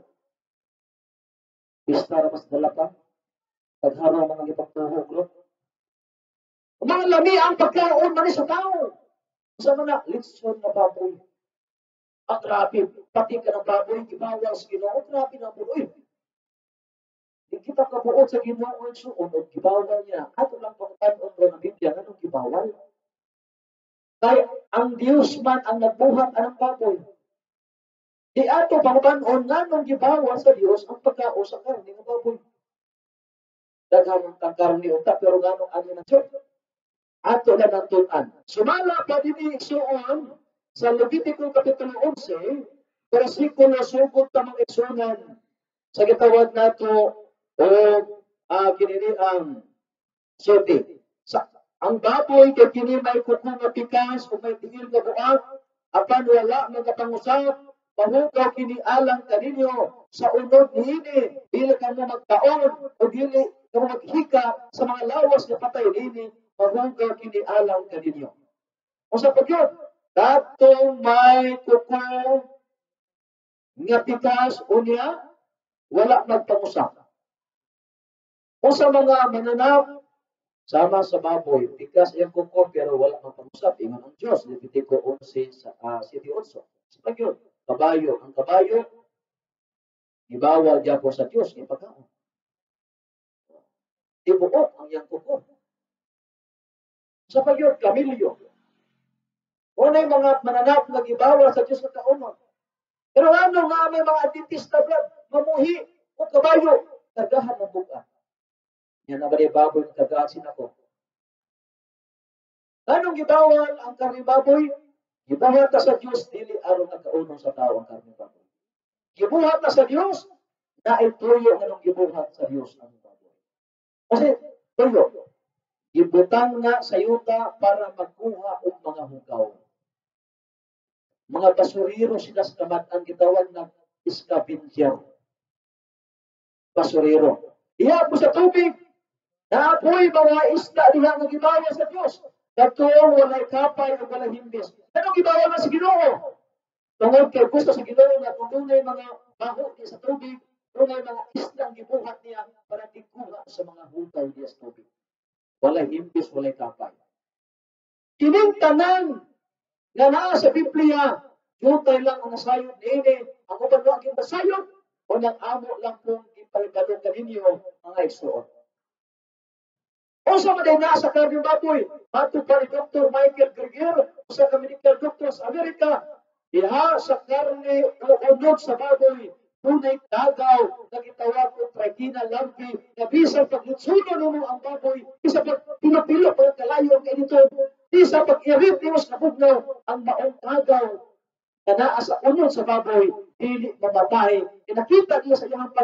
Istara mas dala pa, pagharaw mga ipagtuhog, no? Mga lami ang pagkaon man sa tao. Sa mga leksyon na baboy. Ang grabe, pati ka ng baboy, gibawal sa Ginoo, grabe na po. Di kita kabuot sa Ginoo ang suon, o gibawal niya. Ato lang pangtanon ro ng Biblia, anong gibawal? Kaya ang Diyos man ang nagbuhat anong baboy. Di ato pangtanon nga nung gibawal sa Diyos ang pagkao sa karne ng baboy. Daghan ang karne unta, pero ganong ano na Diyos. Ato na nantunan. Sumala pa din igsuon sa Levitico Kapitulo 11, versikulo sugod tamang igsunan sa gitawag nato o kinini ang sote. Ang baboy kay kini may kuko nga pikas o may tingil nga buak, apan wala mga pangusap, pahugaw kini alang kaninyo sa unod niini, dili ka mo magtaon o dili ka mo maghika sa mga lawas na patay niini, pahugaw kini alang kaninyo. O sa pagyod, datong may kuko nga pikas o niya, wala magpangusap. O sa mga mananap, sama sa baboy, pikas yung kuko pero wala magpangusap. Ingon ang Diyos, Levitico 11, 7:8. Sa pagyod, kabayo, ang kabayo, ibawal diya po sa Diyos, ipagkaon. Ibuok ang iyang kuko. Sa pagyod, kamilyo. Unay mga mananap na gibawal sa Diyos na kaunon. Pero ano nga may mga adventista blood, mamuhi o kabayo, nagahan ng buka. Yan na ba ni baboy ng kagasin ako? Anong gibawal ang karne baboy? Gibuhat ta sa Dios dili aron nga kaunon sa tawo ang karne baboy. Gibuhat ta sa Dios na ituyo nga nung gibuhat sa Dios ang baboy. Kasi tuyo, gibutang na sa yuta para magkuha og mga hugaw. Mga basurero sila sa kamatan gitawag na scavenger. Basurero. Diha po sa tubig, naapoy mga isda diha nga gibawa sa Dios. Katuong walay kapay o walay himbis. Ano gibawa na sa Ginoo? Tungod kay gusto sa Ginoo nga kung dunay mga baho sa tubig, dunay mga isdang gibuhat niya para tiguha sa mga hugaw diya sa tubig. Walay himbis, walay kapay. Kining tanan nga naa sa Biblia, jutay lang ang nasayod niini, ang uban mo ang nasayod, o nang amo lang pong ipalibalo kaninyo mga igsoon. O sa mga na sa karne baboy, mato pa ni Dr. Michael Greger, sa medical doctor sa Amerika, diha sa karne o unod sa baboy, tunay dagaw na gitawag ko trichina larvae, na bisang paglutsuno nimo ang baboy, bisang pilo-pilo pa kalayo kay dito, bisang pag-irit nimo sa bugnaw, ang maong dagaw na naa sa unod sa baboy, dili mamatay. Nakita niya sa iyang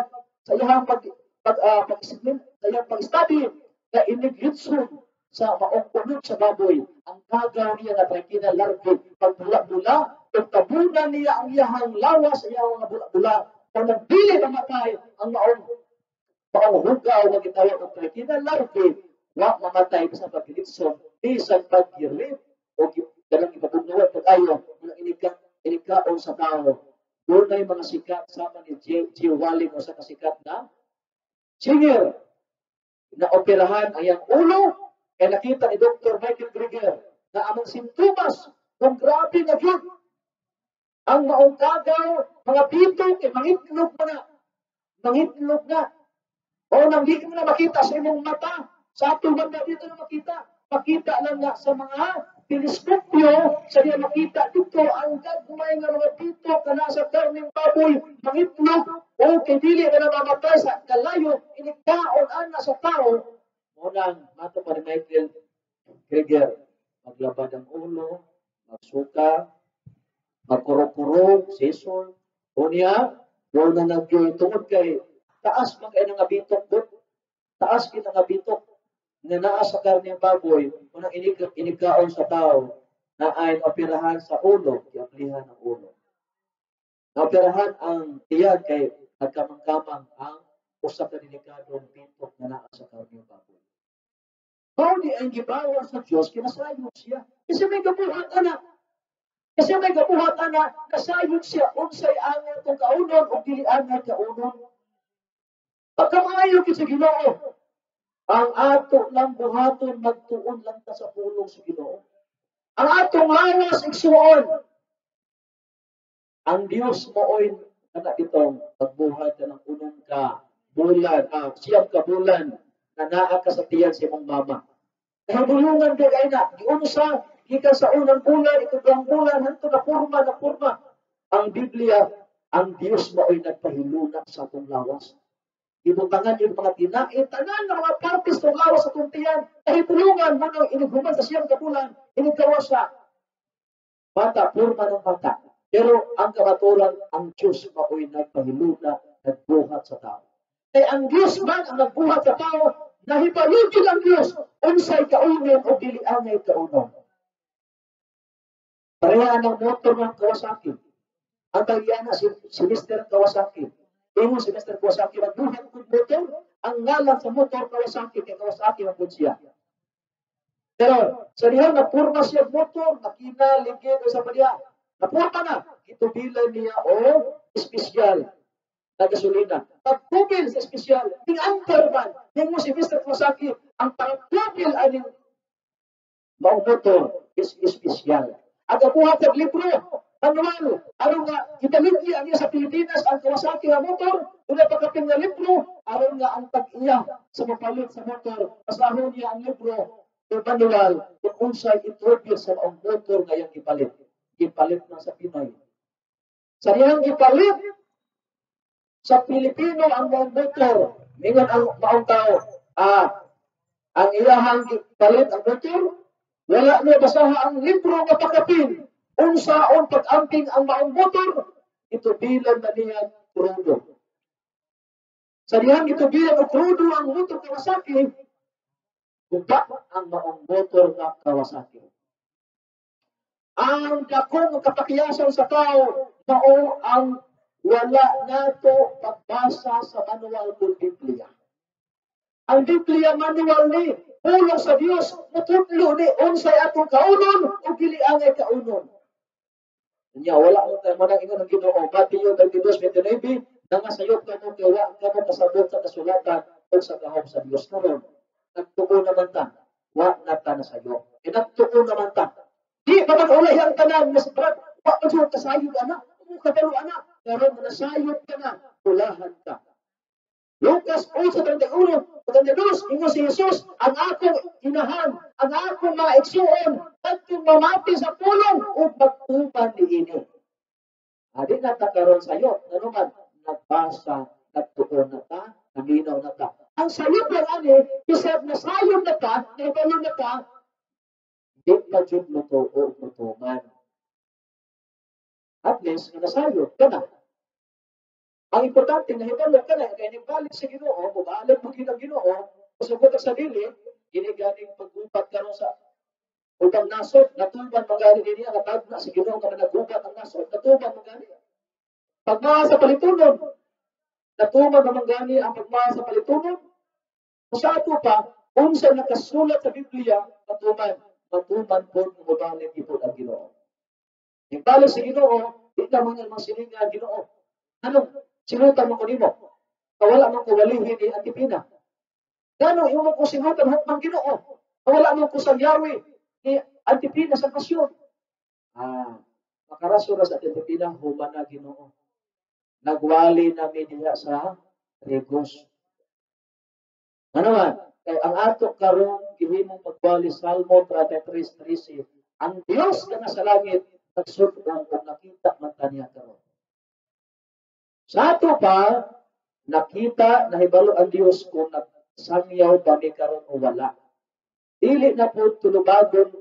pag-study na inigritson sa maong unod sa baboy, ang dagaw niya na trichina larvae, pagbula-bula, pagtabunan niya ang iyang lawas, iyang mga bula-bula, kung nagdili mamatay ang maong hugaw na gitawag ng trichina larvae, wa mamatay sa pag-ilitson, isang pag-irip, o ganang ipapugnawan pag-ayo, ng inikaon sa tao. Doon ay mga sikat sama ni G. Walling o sa kasikat na singer na operahan ang iyang ulo, kaya nakita ni Dr. Michael Greger na amang simptomas kung grabe na yun. Ang maong kagaw, mga bitok, mangitlog mo na. Mangitlog na. O nang di mo na makita sa imong mata, sa atong banda dito na makita. Makita lang na sa mga teleskopyo, sa niya makita dito ang gagmay nga mga bitok na nasa karning baboy, mangitlog, o kay dili na namamatay sa kalayo, inikaon ana sa tao. O nang mato pa ni Michael Greger, maglabad ang ulo, magsuka, magkurog-kurog, season, o niya, doon na nagyoy tungod kay taas man kayo nga bitok doon. Taas kita nga bitok na naa sa karne baboy, unang inikaon sa tao na ay operahan sa ulo, iaplihan ang ulo. Naoperahan ang tiyag kay nagkamang-kamang ang usa ka delikadong bitok na naa sa karne baboy. Kung di ang gibawa sa Diyos, kinasayod siya. Kasi may gabuhat anak. Kasi may gabuhat anak, nasayod siya, unsay angel kung kaunon o dili angel kaunon. Pagkamayo sa Ginoo, ang ato lang buhaton, magtuon lang ta sa pulong sa Ginoo. Ang atong lawas, igsuon. Ang Diyos mooy na itong pagbuhat ka ng unong ka bulan, siyam ka bulan, na naa ka sa tiyan sa imong mama. Kahibulungan ka kayo na, giunsa, gikan sa unang bulan, ikabang bulan, hanto na purma. Ang Biblia, ang Diyos mooy nagpahilunat sa atong lawas. Ibutangan yung mga tinain, tanan ng mga partis ng lawas sa tuntiyan, kahibulungan mo nang inighuman sa siyang kabulan, inigawa siya. Bata, purma ng bata. Pero ang kamaturan, ang Diyos mooy nagpahilunat, nagbuhat sa tao. Kaya ang Diyos man ang nagbuhat sa tao, nahibayugin ang Diyos, unsay kaunon o dili angay kaunon. Parehas ng motor ng Kawasaki. Ang tagyana si Mr. Kawasaki. Ingon si Mr. Kawasaki, magbuhat ng motor, ang ngalan sa motor Kawasaki, kay Kawasaki ang siya. Pero sa diha napurma siya motor, makina, ligid, sa padiya. Napurma na, ito bilay niya o espesyal na gasolina. Pagpubil sa espesyal, ting anchor man, yung si Mr. Kawasaki, ang pagpubil aning maong motor is espesyal. At nabuhat sa libro, manual, aron nga ibaligya niya sa Pilipinas ang Kawasaki nga motor, una pagkaping nga libro, aron nga ang tag-iya sa mapalit sa motor, masahon niya ang libro, o manual, kung unsay introduce sa maong motor nga yung ipalit. Ipalit na sa Pinoy. Sa niyang ipalit, sa Pilipino ang maong motor, mingon ang maong tao, ang iyahang ipalit ang motor, wala niya basaha ang libro nga pakapin, unsaon pag-amping ang maong motor, ito bilang na niya krudo. Sa dihang ito bilang o krudo ang motor Kawasaki, guba ang maong motor na Kawasaki. Ang dakong kapakiyasan sa tao, mao ang wala nato pagbasa sa manual ng Biblia. Ang Biblia manual ni ulo sa Dios, mutudlo ni unsay atong kaunon o dili angay kaunon. Nya wala mo tayo manang ingon ng Ginoo, Mateo 22:29, nangasayop ka mo kaya ka mo kasabot sa kasulatan o sa gahom sa Dios karon. Nagtuo naman ta, wa na ta nasayo. Nagtuo naman ta. Di pa man ulay ang tanan nga sa brad, wa man sa kasayod ana, kabalo ana, karon nasayod ka na, ulahan ka. Lucas 11:31, 32, ingon si Jesus, ang akong inahan, ang akong mga igsuon, atong mamati sa pulong ug magtuban niini. Adi na ta karon sayo, ano man nagbasa, nagtuon na ta, naminaw na ta. Ang sayop lang ani, bisag nasayod na ta, nahibalo na ta, di pa jud mo to o mutuman. At least nasayod ka na. Ang importante na hibalo ka na, kaya nagbalik sa Ginoo, mabalik mo ginang Ginoo, kasabot sa dili, giniganing paggubat ka sa upang nasod, natuban magani din niya, natag na sa Ginoo ka na naggubat ang nasod, natuban magani. Pagmaha sa palitunon, natuban na magani ang pagmaha sa palitunon. Kung sa ato pa, kung sa nakasulat sa Biblia, matuban po mabalik ito ang Ginoo. Nagbalik sa Ginoo, di na mga sininga ang Ginoo. Anong? Sinutan mo ko nimo. Kawala mo ko walihin ni Antipina. Gano yung ko sinutan hukmang Ginoo. Kawala mo ko sagyawi ni Antipina sa pasyon. Makarasura sa Antipina human na Ginoo. Nagwali namin diha sa Regos. Ano man? Kay ang ato karon gihimong pagwali Salmo 33:13. Ang Dios nga sa langit nagsugong kung nakita man taniya karon. Sa ato pa, nakita, nahibalo ang Diyos kung nagsangyaw ba ni karon o wala. Dili na po tulubagon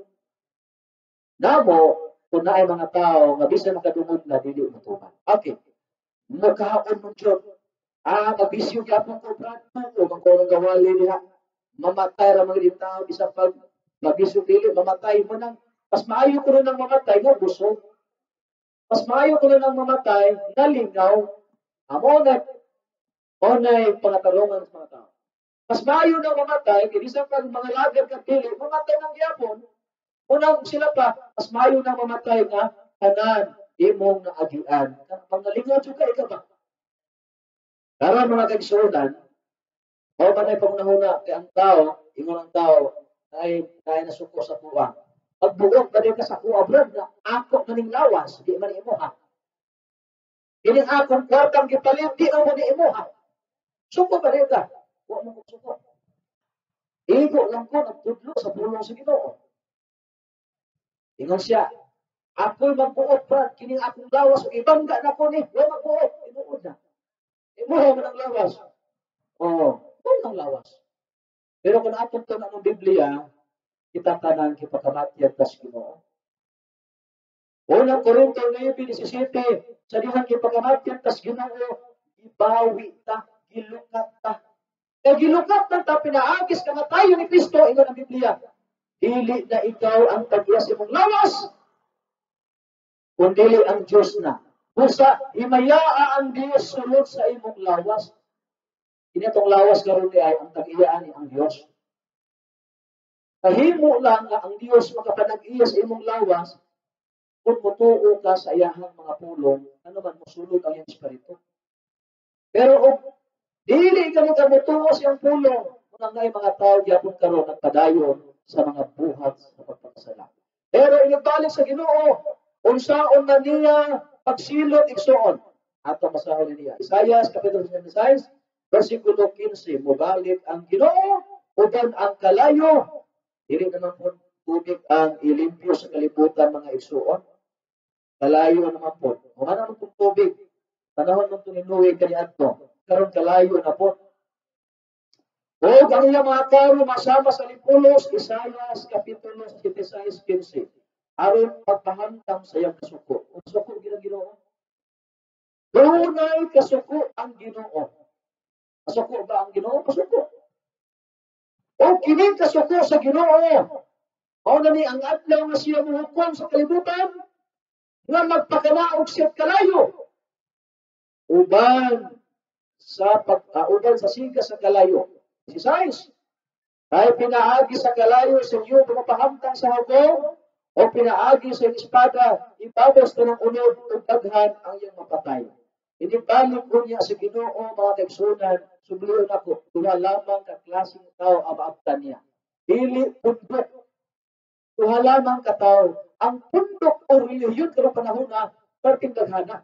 namo kung naay mga tao nga bisan makadungog na dili mutuman. Okay. Mukhaon mo Diyo. Mabisyo gyapon ko brad ko magkunong gawali diha. Mamatay ra mga tao bisan pag mabisyo dili mamatay mo nang mas maayo ko nang mamatay mo busog. Mas maayo ko nang mamatay nalingaw. Amo na pangatarungan sa mga tao. Mas maayo na mamatay, kaya sa pag mga lagar kang dili, mamatay ng gyapon. Unang sila pa, mas maayo na mamatay nga, kanan, imong naagian. Mga lingod ka, ikaw ba? Karon mga kaigsunan, o ba na pangunahuna, kaya ang tao, ingon ang tao, ay nasuko sa kuwa. Pagbuot, ba ka sa kuwa, brad, na ako maning lawas, di man imo ha. Ining akong kwartang gipalit, di ako ni imuha. Suko ba rin ka? Huwag mo suko. Igo lang ko, nagtudlo sa pulong sa Ginoo. Ingon siya, ako'y magbuot, brad, kining akong lawas, ibangga na ko ni, huwag magbuot, inuod na. Imuha mo ng lawas. Huwag ng lawas. Pero kung atong ito ng Biblia, kita tanan, kipakamatyan tas Ginoo. Unang Korinto 9:17, sa dihang ipagamatyan tas Ginoo, ibawi ta, gilukat ta. Kaya gilukat na ta, pinaagis kamatayon ni Kristo, ingon ang Biblia. Dili na ikaw ang tagiyas imong lawas, kundi ang Diyos na. Busa, himayaa ang Diyos sulod sa imong lawas. Initong lawas karon ay ang tagiyaan ni ang Diyos. Kahimo lang nga ang Diyos makapanag-iya sa imong lawas, kung mutuo ka sa iyahang mga pulong, ano man musulod ang iyang espiritu. Pero dili ka mutuo sa iyang pulong, unang nga mga tao gyapon karon nagpadayon sa mga buhat sa pagpakasala. Pero inibalik sa Ginoo, unsaon na niya pagsilot igsuon. Ato masahon niya. Isaias kapitulo 66, versikulo 15, mobalik ang Ginoo uban ang kalayo. Dili naman po tubig ang ilimpyo sa kalibutan mga igsuon. Kalayo naman po. Kung ano naman itong tubig, panahon mong tuninuwi kaniadto, karon kalayo na po. O ang iyang mga karo masama sa lipulos, Isaias kapitulo 66:15. aron pagpahantang sa iyang kasuko. Ang suko ginang Ginoo. Dunay kasuko ang Ginoo. Kasuko ba ang Ginoo? Kasuko. O kini kasuko sa Ginoo. Mao na ni ang adlaw nga siya mohukom sa kalibutan nga magpakalaog siya kalayo. Uban sa siga sa kalayo. Si Sais, ay pinaagi sa kalayo sa iyo mapahamtang sa hukom o pinaagi sa espada, ibabos na ng unod ug daghan ang iyang mapatay. Inibalik ko niya sa Ginoo mga kaigsunan, subliyon ako, tuha lamang ka klaseng tao abaabtan niya. Dili pundok. Tuha lamang ka tao. Ang pundok o relihiyon karong panahon na perting daghana.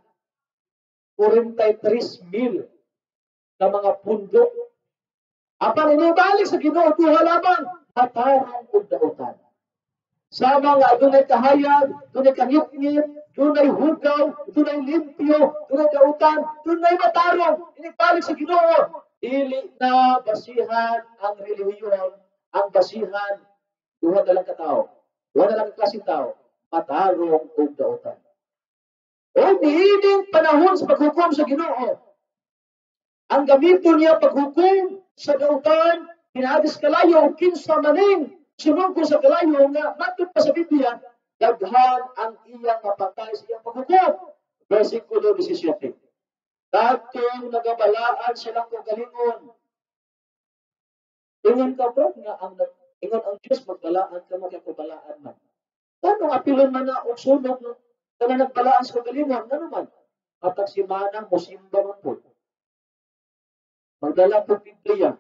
43,000 na mga pundok. Apan inibalik sa Ginoo, tuha lamang matarang ug dautan. Sa mga dunay kahayag, dunay kangit-ngit, dunay hugaw, dunay limpyo, dunay dautan, dunay matarong. Inibalik sa Ginoo. Dili na basihan ang relihiyon, ang basihan duha na lang ka tao. Duha na lang ka klaseng tao, matarong ug dautan. O niining panahon sa paghukom sa Ginoo. Ang gamiton niya paghukom sa dautan, pinagis kalayo, kinsa maning sunod ko sa kalayo nga matod pa sa Biblia, daghan ang iyang mapatay sa iyang paghukom. Versikulo 17. Datong nagabalaan silang kagalingon. Ingon ka bro, nga ingon ang Diyos magbalaan ka magkakubalaan man. Tanong apilon man na og sunog na nagbalaan sa kagalingon, ano man? Kapag si Manang musimba man po. Magdala po Biblia.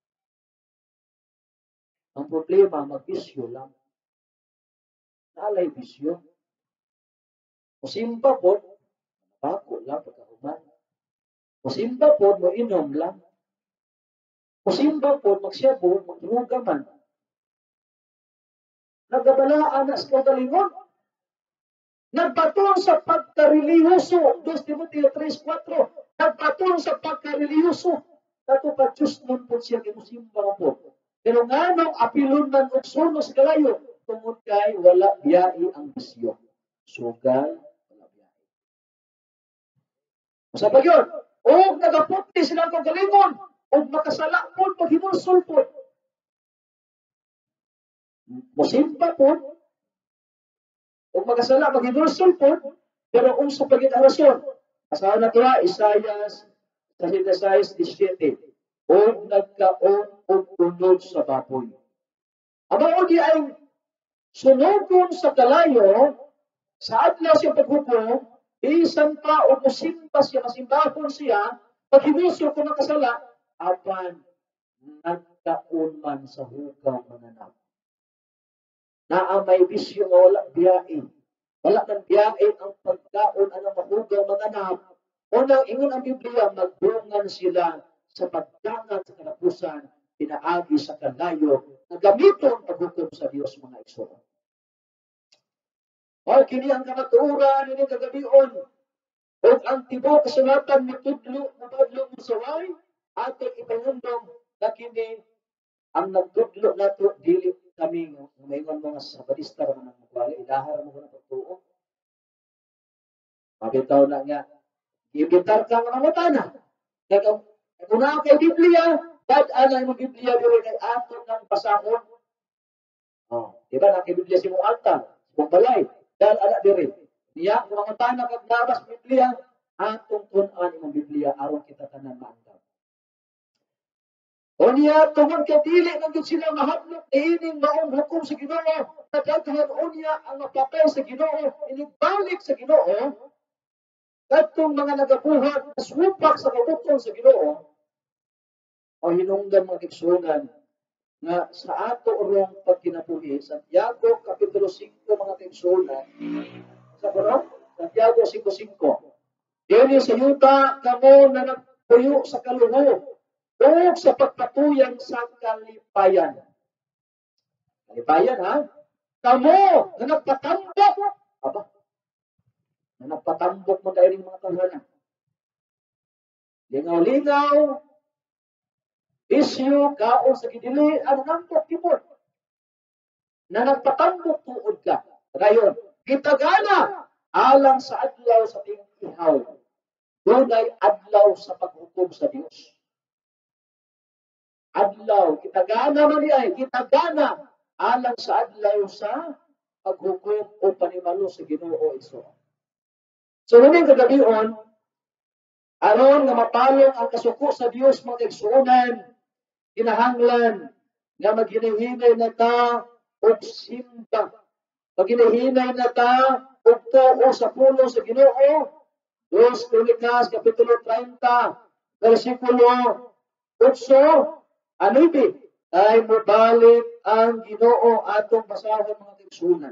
Ang problema, mag-bisyo lang. Nalay bisyo. Musimba po, bako lang pagkahuman. Musimba po, mainom lang. Musimba po, magsyabo, magruga man. Nagabalaan na sa kagalingon. Nagpatong sa pagkareliyoso. 2 Timoteo 3:4. Nagpatong sa pagkareliyoso. Kato pa Diyos nun po siya kimusimba po. Pero nga nung apilon man og suno sa kalayo, tungod kay wala biyai ang bisyo. Sugal, wala biyai. Sa pagyon, o nagaputi silang kagalingon, o makasala po pag hinulsul po. Musimba po, o makasala pag hinulsul po, pero kung sa pagkita-rason, asahan na ito Isaias 17, o nagkaon o unod sa baboy. Aba o di ay sunugon sa kalayo, sa adlaw siya paghukom, isan pa o musimba siya, masimbahon siya, pag hinuso ko nakasala, apan nagkaon man sa hugaw mananap. Naamay bisyo nga wala biyain. Wala nang biyain ang pagkaon anang mahugaw mananap. Unang ingon ang Biblia, magdungan sila sa pagdangan sa kalapusan, pinaagi sa kalayo, na gamiton paghukom sa Diyos mga igsoon. O kini ang kamaturan ni kagabion, o ang tibo kasulatan matudlo, mabadlo mo saway, atong ipangundong na kini ang nagtudlo nato dili kami ngayon mga sabadista naman ang magwali, ilahar mo na pagtuo. Pagkitaw na nga, ibitar ka nga mamutana. Kaya kung na kay Biblia, dad-anay mo Biblia diri kay ato ng pasahon. Oh, diba na kay Biblia si mong altar, si mong balay, dad-ana diri. Niya, kung mamutana kag nabas Biblia, atong tunan imong Biblia aron kita tanan maandaw. O niya, tungod kay dili na gid sila mahadlok ining maong hukom sa Ginoo, kadaghan unya ang mapapay sa Ginoo, inibalik sa Ginoo. Katong mga nagabuhat, naswipak sa kabukong sa Ginoo, o hinungdan mga kigsunan, nga sa ato orong pagkinabuhi, Santiago Kapitulo 5 mga kigsunan, sa Quran, Santiago 5:5. Dili sa yuta, kamo na nagpuyo sa kaluho, o sa pagpatuyang sa kalipayan. Kalipayan, ha? Kamo na nagpatambok, aba, na nagpatambok mo dahil mga tahanan. Lingaw-lingaw, isyu, kaon sa gidili, ang nambok kipot. Na nagpatambok tuod ka. Gayon, gitagana alang sa adlaw sa tingkihaw. Dunay adlaw sa paghukom sa Dios. Adlaw, gitagana man niya, gitagana alang sa adlaw sa paghukom o panimalo sa Ginoo Iso. So, nung kagabion, aron nga mapalong ang kasuko sa Dios mga igsuonan, kinahanglan nga maghinahinay na ta og simba. Maghinahinay na ta og tuo sa pulo sa Ginoo. 2 Kronikas kapitulo 30 versikulo 8 anubi ay mobalik ang Ginoo atong basahon mga igsuonan.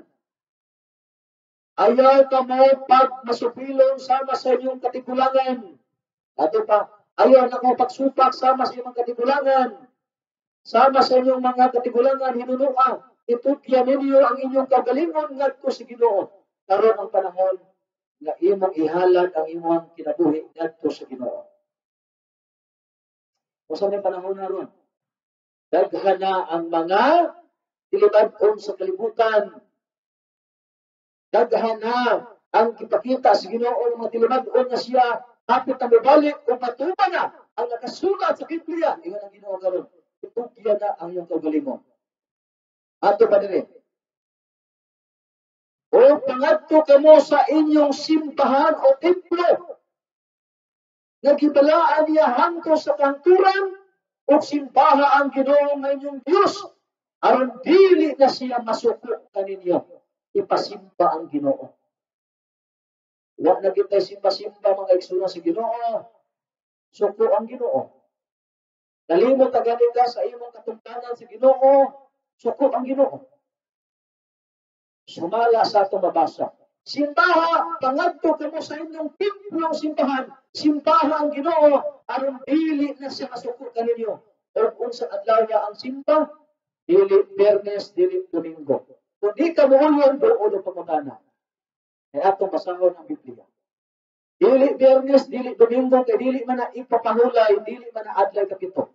Ayaw ka mo pag masupilong sama sa inyong katigulangan. Ato pa, ayaw na ko pagsupak sama sa inyong katigulangan. Sama sa inyong mga katigulangan, hinunua. Itudyan ninyo ang inyong kagalingon ngadto sa Ginoo. Karon ang panahon nga imong ihalad ang imong kinabuhi ngadto sa Ginoo. Usa may panahon na ron. Daghan na ang mga tilibad-on sa kalibutan. Daghan na ang ipakita sa Ginoo ng mga tilibad-on na siya hapit na mabalik o matuman na ang nakasulat sa Biblia. Ingon ang Ginoo karon. Itugyan na ang iyong kagalingon. Ato pa din. O pangadto kamo sa inyong simbahan o templo. Nagibalaan niya hangto sa kanturan o simbaha ang Ginoo ng inyong Diyos. Aron dili na siya masuko kaninyo. Ipasimba ang Ginoo. Wa na kita simba-simba mga igsoon sa Ginoo. Suko ang Ginoo. Nalimot agad ka sa imong katungtanan sa Ginoo. Suko ang Ginoo. Sumala sa atong mabasa. Simbaha, pangadto kamo sa inyong templong simbahan. Simbaha ang Ginoo aron dili na siya masuko kaninyo. O unsa adlaw niya ang simba, dili Biyernes, dili Domingo. Kung di ka muuyon, doon o pangutana. Kaya atong basahon ang Biblia. Dili Biyernes, dili Domingo, kay dili man na ipapahulay, dili man na adlay kapito.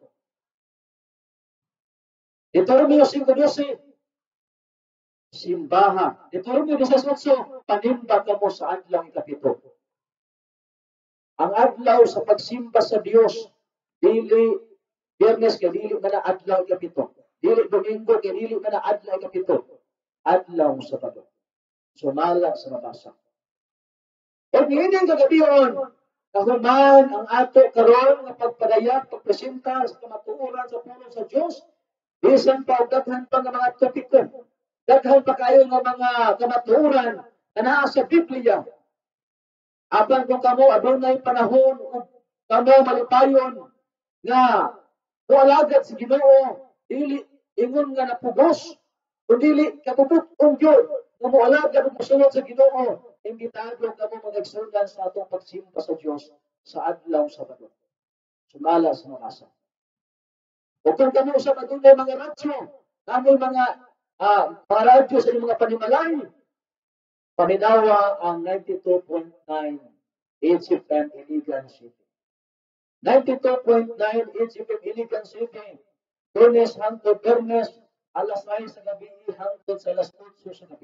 Deuteronomio 5:12, simbaha. Deuteronomio 16:8, panimba ka mo sa adlaw ikapito. Ang adlaw sa pagsimba sa Dios, dili Biyernes kay dili man na adlaw ikapito. Dili Domingo kay dili man na adlaw ikapito. Adlaw sa Sabado. Sumala sa mabasa. O niining kagabion, kahuman ang ato karon nga pagpadayag, pagpresenta sa kamatuoran sa puno sa Dios. Bisan pa daghan pa nga mga topiko. Daghan pa kayo nga mga kamatuoran na naa sa Biblia. Apan kung kamo adunay panahon kamo malipayon nga mualagad si Ginoo, dili ingon nga napugos, kundi kabubutong Dios nga mualagad og mosulod sa Ginoo. Imbitado kamo mag-igsunan sa atong pagsimba sa Dios sa adlaw sa Sabado. Sumala sa mabasa. O kung kamo sa madunay mga radyo, kamo mga radyo sa mga panimalay, paminawa ang 92.9 HFM Iligan City. 92.9 HFM Iligan City, Lunes hangtod Biyernes, alas 6 sa gabi hangtod sa alas 8 sa gabi.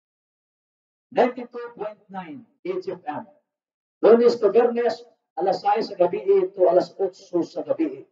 92.9 HFM. Lunes to Biyernes, alas 6 sa gabi to alas 8 sa gabi.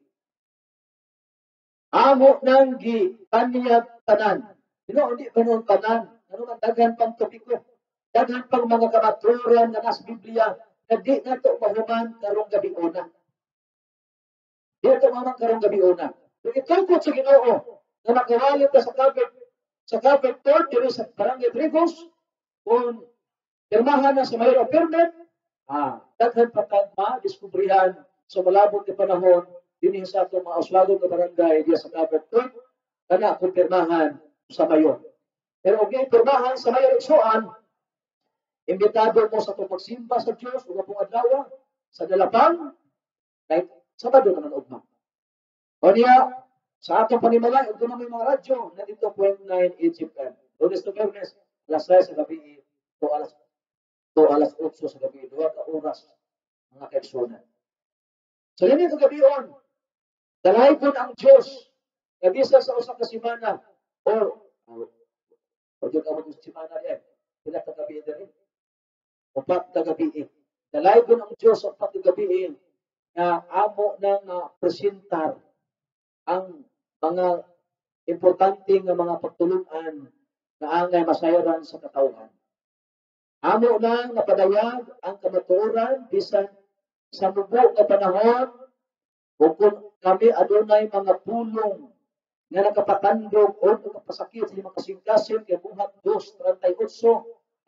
Amo nang gipanyag tanan. Hindi pa noon tanan. Ano man daghan pang topiko. Daghan pang mga kamaturan na nasa Biblia na di na ito mahuman karong gabi una. Di ito mahuman karong gabi una. Kung itungkot sa Ginoo na makawalit ka sa cover court, dito sa Barangay Trigos, kung pirmahan na sa mayroong permit, daghan pa ma-diskubrihan sa malabot na panahon din sa itong mga uswadong na barangay diya sa cover court, kana kung pirmahan sa mayor. Pero kung pirmahan sa mayor igsuan, imbitado mo sa itong pagsimba sa Diyos, o pong adlaw, sa dalapang, kahit Sabado naman ugma. O niya, sa atong panimalay, ug na may mga radyo, na dito 0.9 HFM. Lunes to Biyernes, alas 6 sa gabi, to alas 8 sa gabi, 2 ka oras, mga kaigsunan. So, yun yung kagabion. Dalahay po ang Diyos, nabisa sa usang kasimana, o dyan ka mo sa simana yan. Pila ka gabi diri? Upat ka gabi. Dalaygon ang Dios upat ka gabi nga amo na nga presentar ang mga importante nga mga pagtulungan nga angay masayran sa katawhan. Amo na napadayag ang kamatuoran bisan sa mubo nga panahon ug kung kami adunay mga pulong nga nakapatandog o nakapasakit sa mga kasing-kasing kay buhat 2:38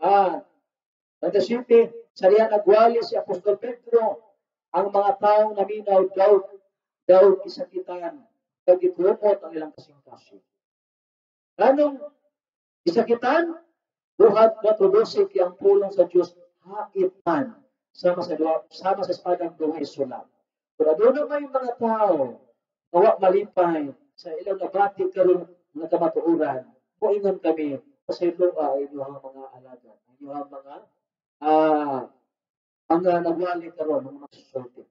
37 sa riyan nagwali si Apostol Pedro ang mga tawo naminaw daw gisakitan kag gikumot ang ilang kasing-kasing. Anong gisakitan? Buhat 4:12 kay ang pulong sa Dios haitan sama sa espadang duhay sulat. Kung aduna may mga tao nga malipay sa ilang nabati karon nga kamatuoran, moingon kami pasaylo inyong mga alagad, inyong mga nagwali karon ng mga susulti.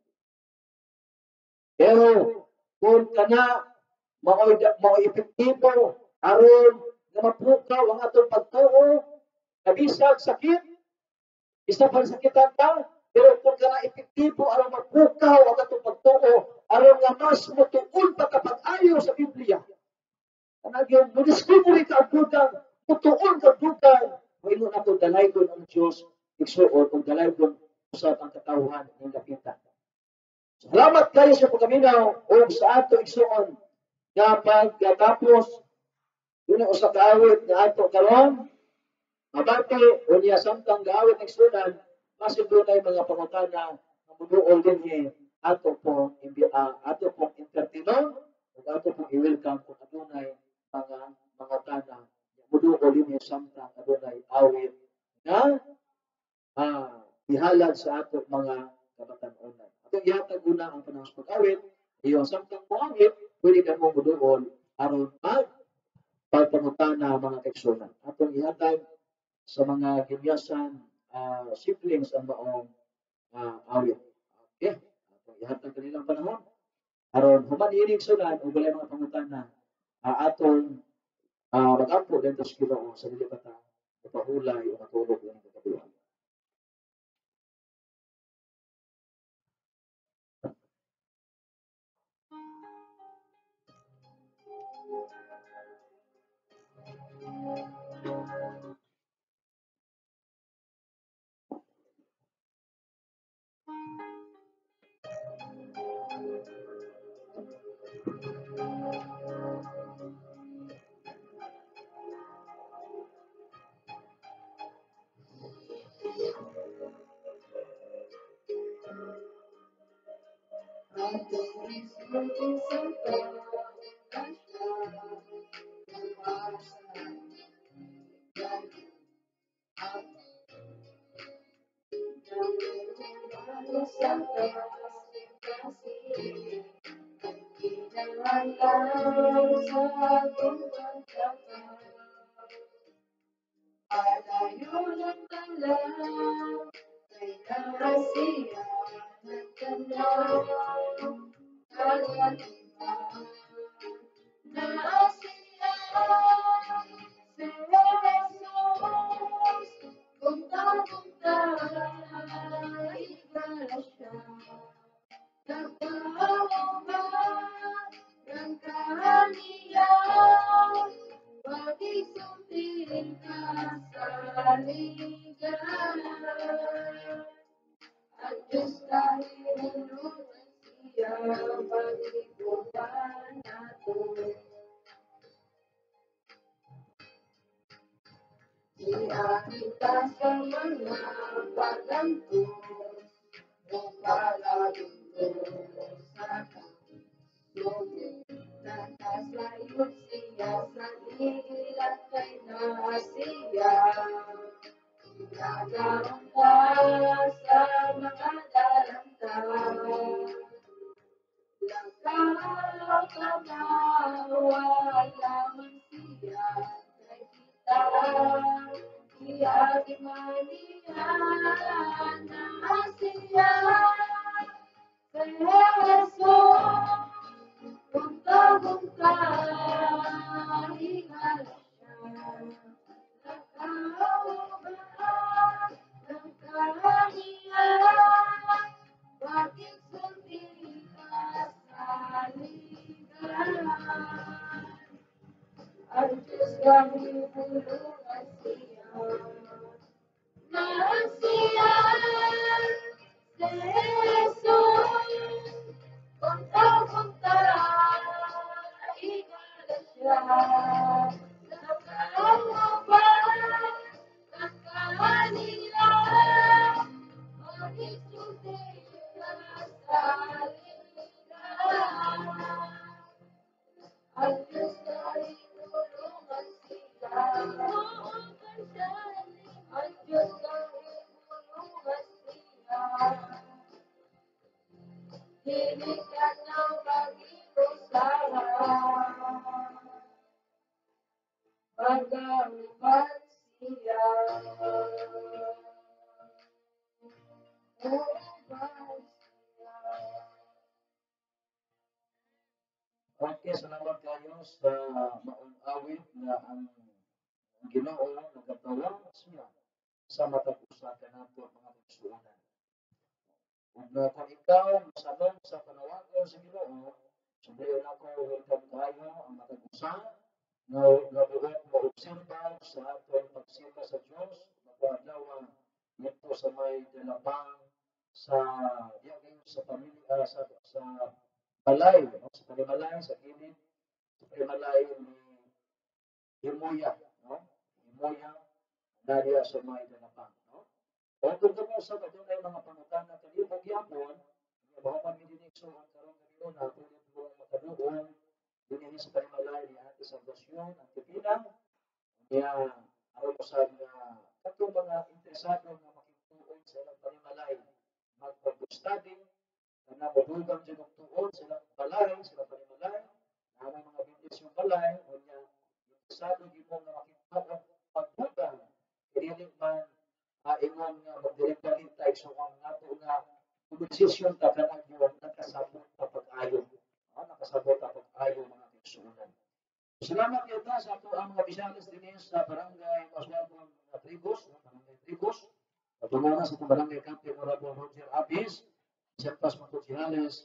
Pero kung kana mao epektibo aron nga mapukaw ang atong pagtuo, kabisag sakit, isa pa sakitan ta, pero kung kana epektibo aron mapukaw ang atong pagtuo, aron nga mas mutuon pa kapag-ayo sa Biblia. Kanang yung mudiscovery ka ang dugang, mutuon ka dugang, moingon ato dalaygon ang Dios igsuon ug dalaygon usab ang katawhan ng lapita. Salamat kayo sa pagkaminaw o sa ato igsuon nga pagkatapos yun ang usa ka awit nga ato karon mabati o niya samtang gaawit ng sunan masin dunay mga pangutana nga muduol dinhi ato pong entertainer ug ato pong i-welcome kung adunay mga pangutana muduol dinhi samtang adunay awit nga ihalad sa ato mga kabatan-onan. Atong ihatag una ang panahon sa pag-awit, iyo samtang moawit, pwede ka mo muduol aron pagpangutana mga kaigsunan. Atong ihatag sa mga ginyasan siblings ang maong awit. Okay? Atong ihatag kanilang panahon aron human inig sunan ug walay mga pangutana atong mag-ampo dentro sa Ginoo sa dili bata mapahulay o matulog ng kagabihan. Okay, salamat kayo sa maong awit na ang Ginoo nagatawag siya sa matag usa ka nato mga igsuonan. Ug kung ikaw mosanong sa panawagan sa Ginoo, subliyon ako welcome kayo ang matag usa nga nabuhat maobserba sa atong pagsimba sa Dios, magwadlaw nito sa may dalapang sa diagay sa pamilya sa balay, no? Sa panimalay sa gilid, sa panimalay ni Himoya, no? Himoya Nadia sa may dalapang, no? O kung kamo sa adunay mga pangutana kanimo gyapon, nga mahuman mi dinhi so ang karon gabi na ulit mo makaduol dinhi sa panimalay ni Ate Salvacion ang Pilipinas, niya aron usab nga katong mga interesado nga makituon sa ilang panimalay magpag-study na madugang dyan ang tuon sila balay, sila panimalay, na may mga bindis yung balay, o niya interesado di mo nga makita ang pagbugang hindi man ingon nga magdirektahin tayo so ang nato nga desisyon ta kanang yung nakasabot na pag-ayo. Nakasabot na pag-ayo mga kaigsuonan. Salamat kayo sa ato ang mga bisyalis din sa barangay Maswalbon Tribus, barangay Tribus. Patungo na sa itong barangay Captain Honorable Roger Abis, Serpas Matusiales,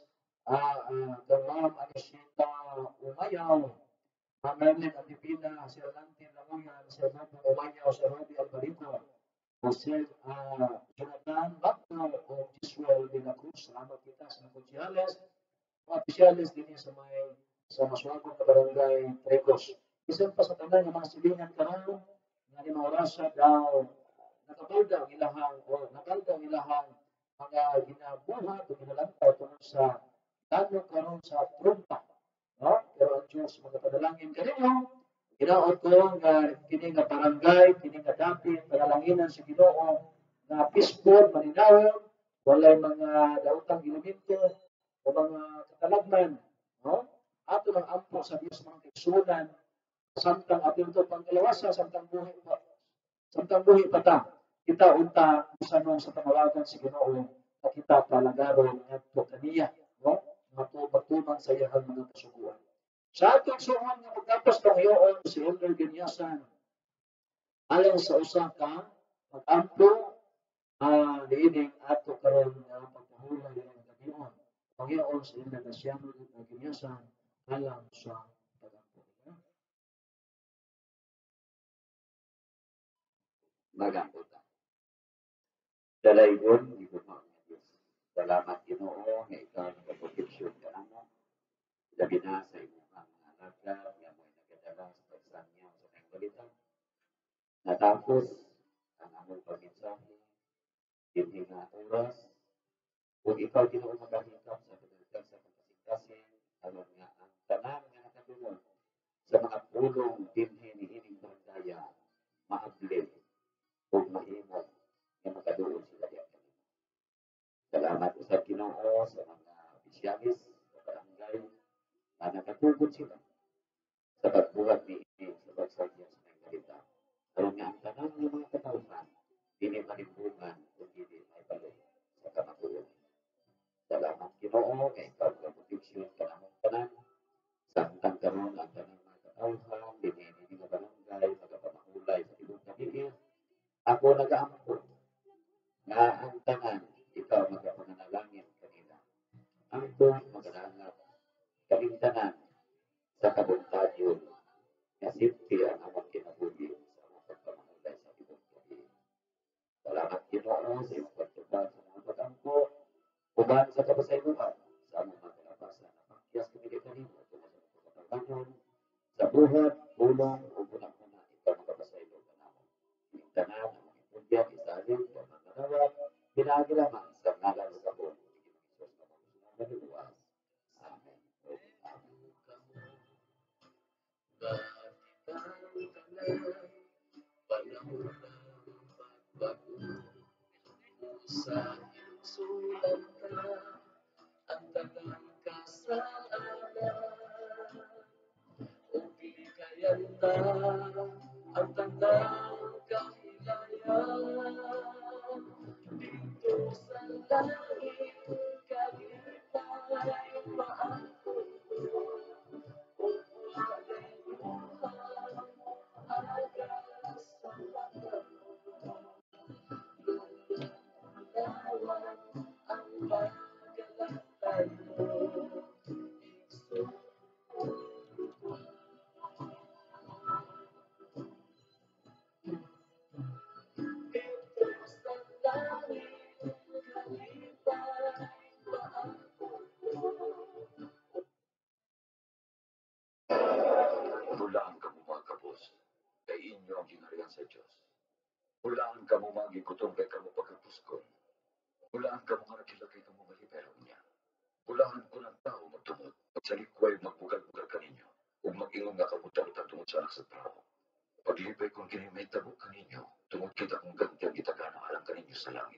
kang Ma'am Anisita Umayaw, Ma'am Merlin Antipina, Sir Lantin Lamuyan, Sir Bobo Umayaw, Sir Ruby Albarico, Sir Jonathan Bacto, o Joshua de la Cruz. Salamat kita sa Matusiales. Mga opisyalis din sa may sa Maswalbon na barangay Tribus. Isang pa sa tanan ng mga silingan karon nga ni mga orasa daw nakabalda ang ilahang o nabalda ang ilahang mga ginabuhat o ginalantaw tungkol sa lalo karon sa trumpa. No? Pero ang Diyos magpapadalangin kaninyo, ginaon ko nga kini nga barangay, kini nga dapit, padalanginan sa Ginoo na peaceful, maninawon, walay mga daotang elemento o mga katalagman. No? Ato ng ampo sa Diyos mga kaigsuonan, samtang atin ito pangkalawasa, samtang buhi pa ta. Kita unta sanong sa panawagan si Ginoo na kita palagaron ngadto kaniya, no? Matutunan sa iyang mga kasuguan. Sa atong suon nga pagtapos ng iyoon si Elder Ganyasan alang sa usa ka pag-ampo niining ato karon nga pagpahula ng gabion. Ang iyoon si Elder Ganyasan alang sa pag-ampo. Magampo ta. Dalaygon, di ko Diyos. Salamat Ginoo nga ikaw nagaproteksyon ka namo. Labi na sa imong mga alagad nga mo'y nagadala sa pagsanyaw sa kanyang balita. Natapos ang among pagmensahe dinhi nga oras kung ikaw Ginoo magahikap sa pagdagdag sa pagkasing-kasing aron nga ang tanan nga nakadungog sa mga pulong dinhi niining barangaya maabli ug mahimo nga makaduol sila diyan kanimo. Salamat usab Ginoo sa mga opisyalis sa barangay na nakatugod sila sa pagbuhat niini sa pagsagya sa mga balita. Aron nga ang tanan ng mga katawhan dili malimbugan ug dili maibalo sa kamatuoran. Salamat Ginoo kay ikaw ang proteksyon kanamong tanan samtang karon ang tanan mga katawhan dinhi nga barangay magapamahulay sa tibok gabi. Ako nag-aampo nga ang tanan ikaw magapanalangin kanila. Ampo magalangat kaming tanan sa kabuntadyon nga safety ang among kinabuhi sa among pagpamahulay sa tibok gabi. Salamat Ginoo sa iyong pagtubag sa mga pag-ampo uban sa kapasayloan sa among mga kalapasan na pakyas kami kanimo tungod sa pagpapatawanon sa buhat, tulong o bunang-una ikaw magpapasaylo kanamo. Ining tanan ang mga impundyan isalin o mananawag pinaagi lamang sa ngalan ng Gabon. Isus na magsusunod na Amen. Sa sulat ka ang tagang kasalanan o pigayan ta ang tagang kahilayan Hulaan ka mo magigutong kay kamo pagkapuskon. Hulaan ka mo nga nakilakay ka mo malipero niya. Hulaan ko ng tao magtumot. At sa likway magbugal-bugal ka ninyo. Huwag mag-ingon nga kamutan-utan tungod sa anak sa tao. Paglipay kung kini may tabo ka ninyo, tungod kita kung gantiang itagana alang ka ninyo sa langit.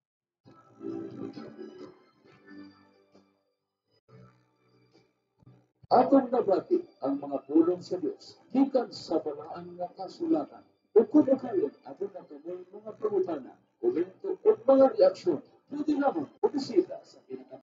Atong nabati ang mga pulong sa Dios gikan sa balaan nga kasulatan. Ug kung makayon ato na kamoy mga pangutana, komento ug mga reaksyon, pwede lamang o bisita sa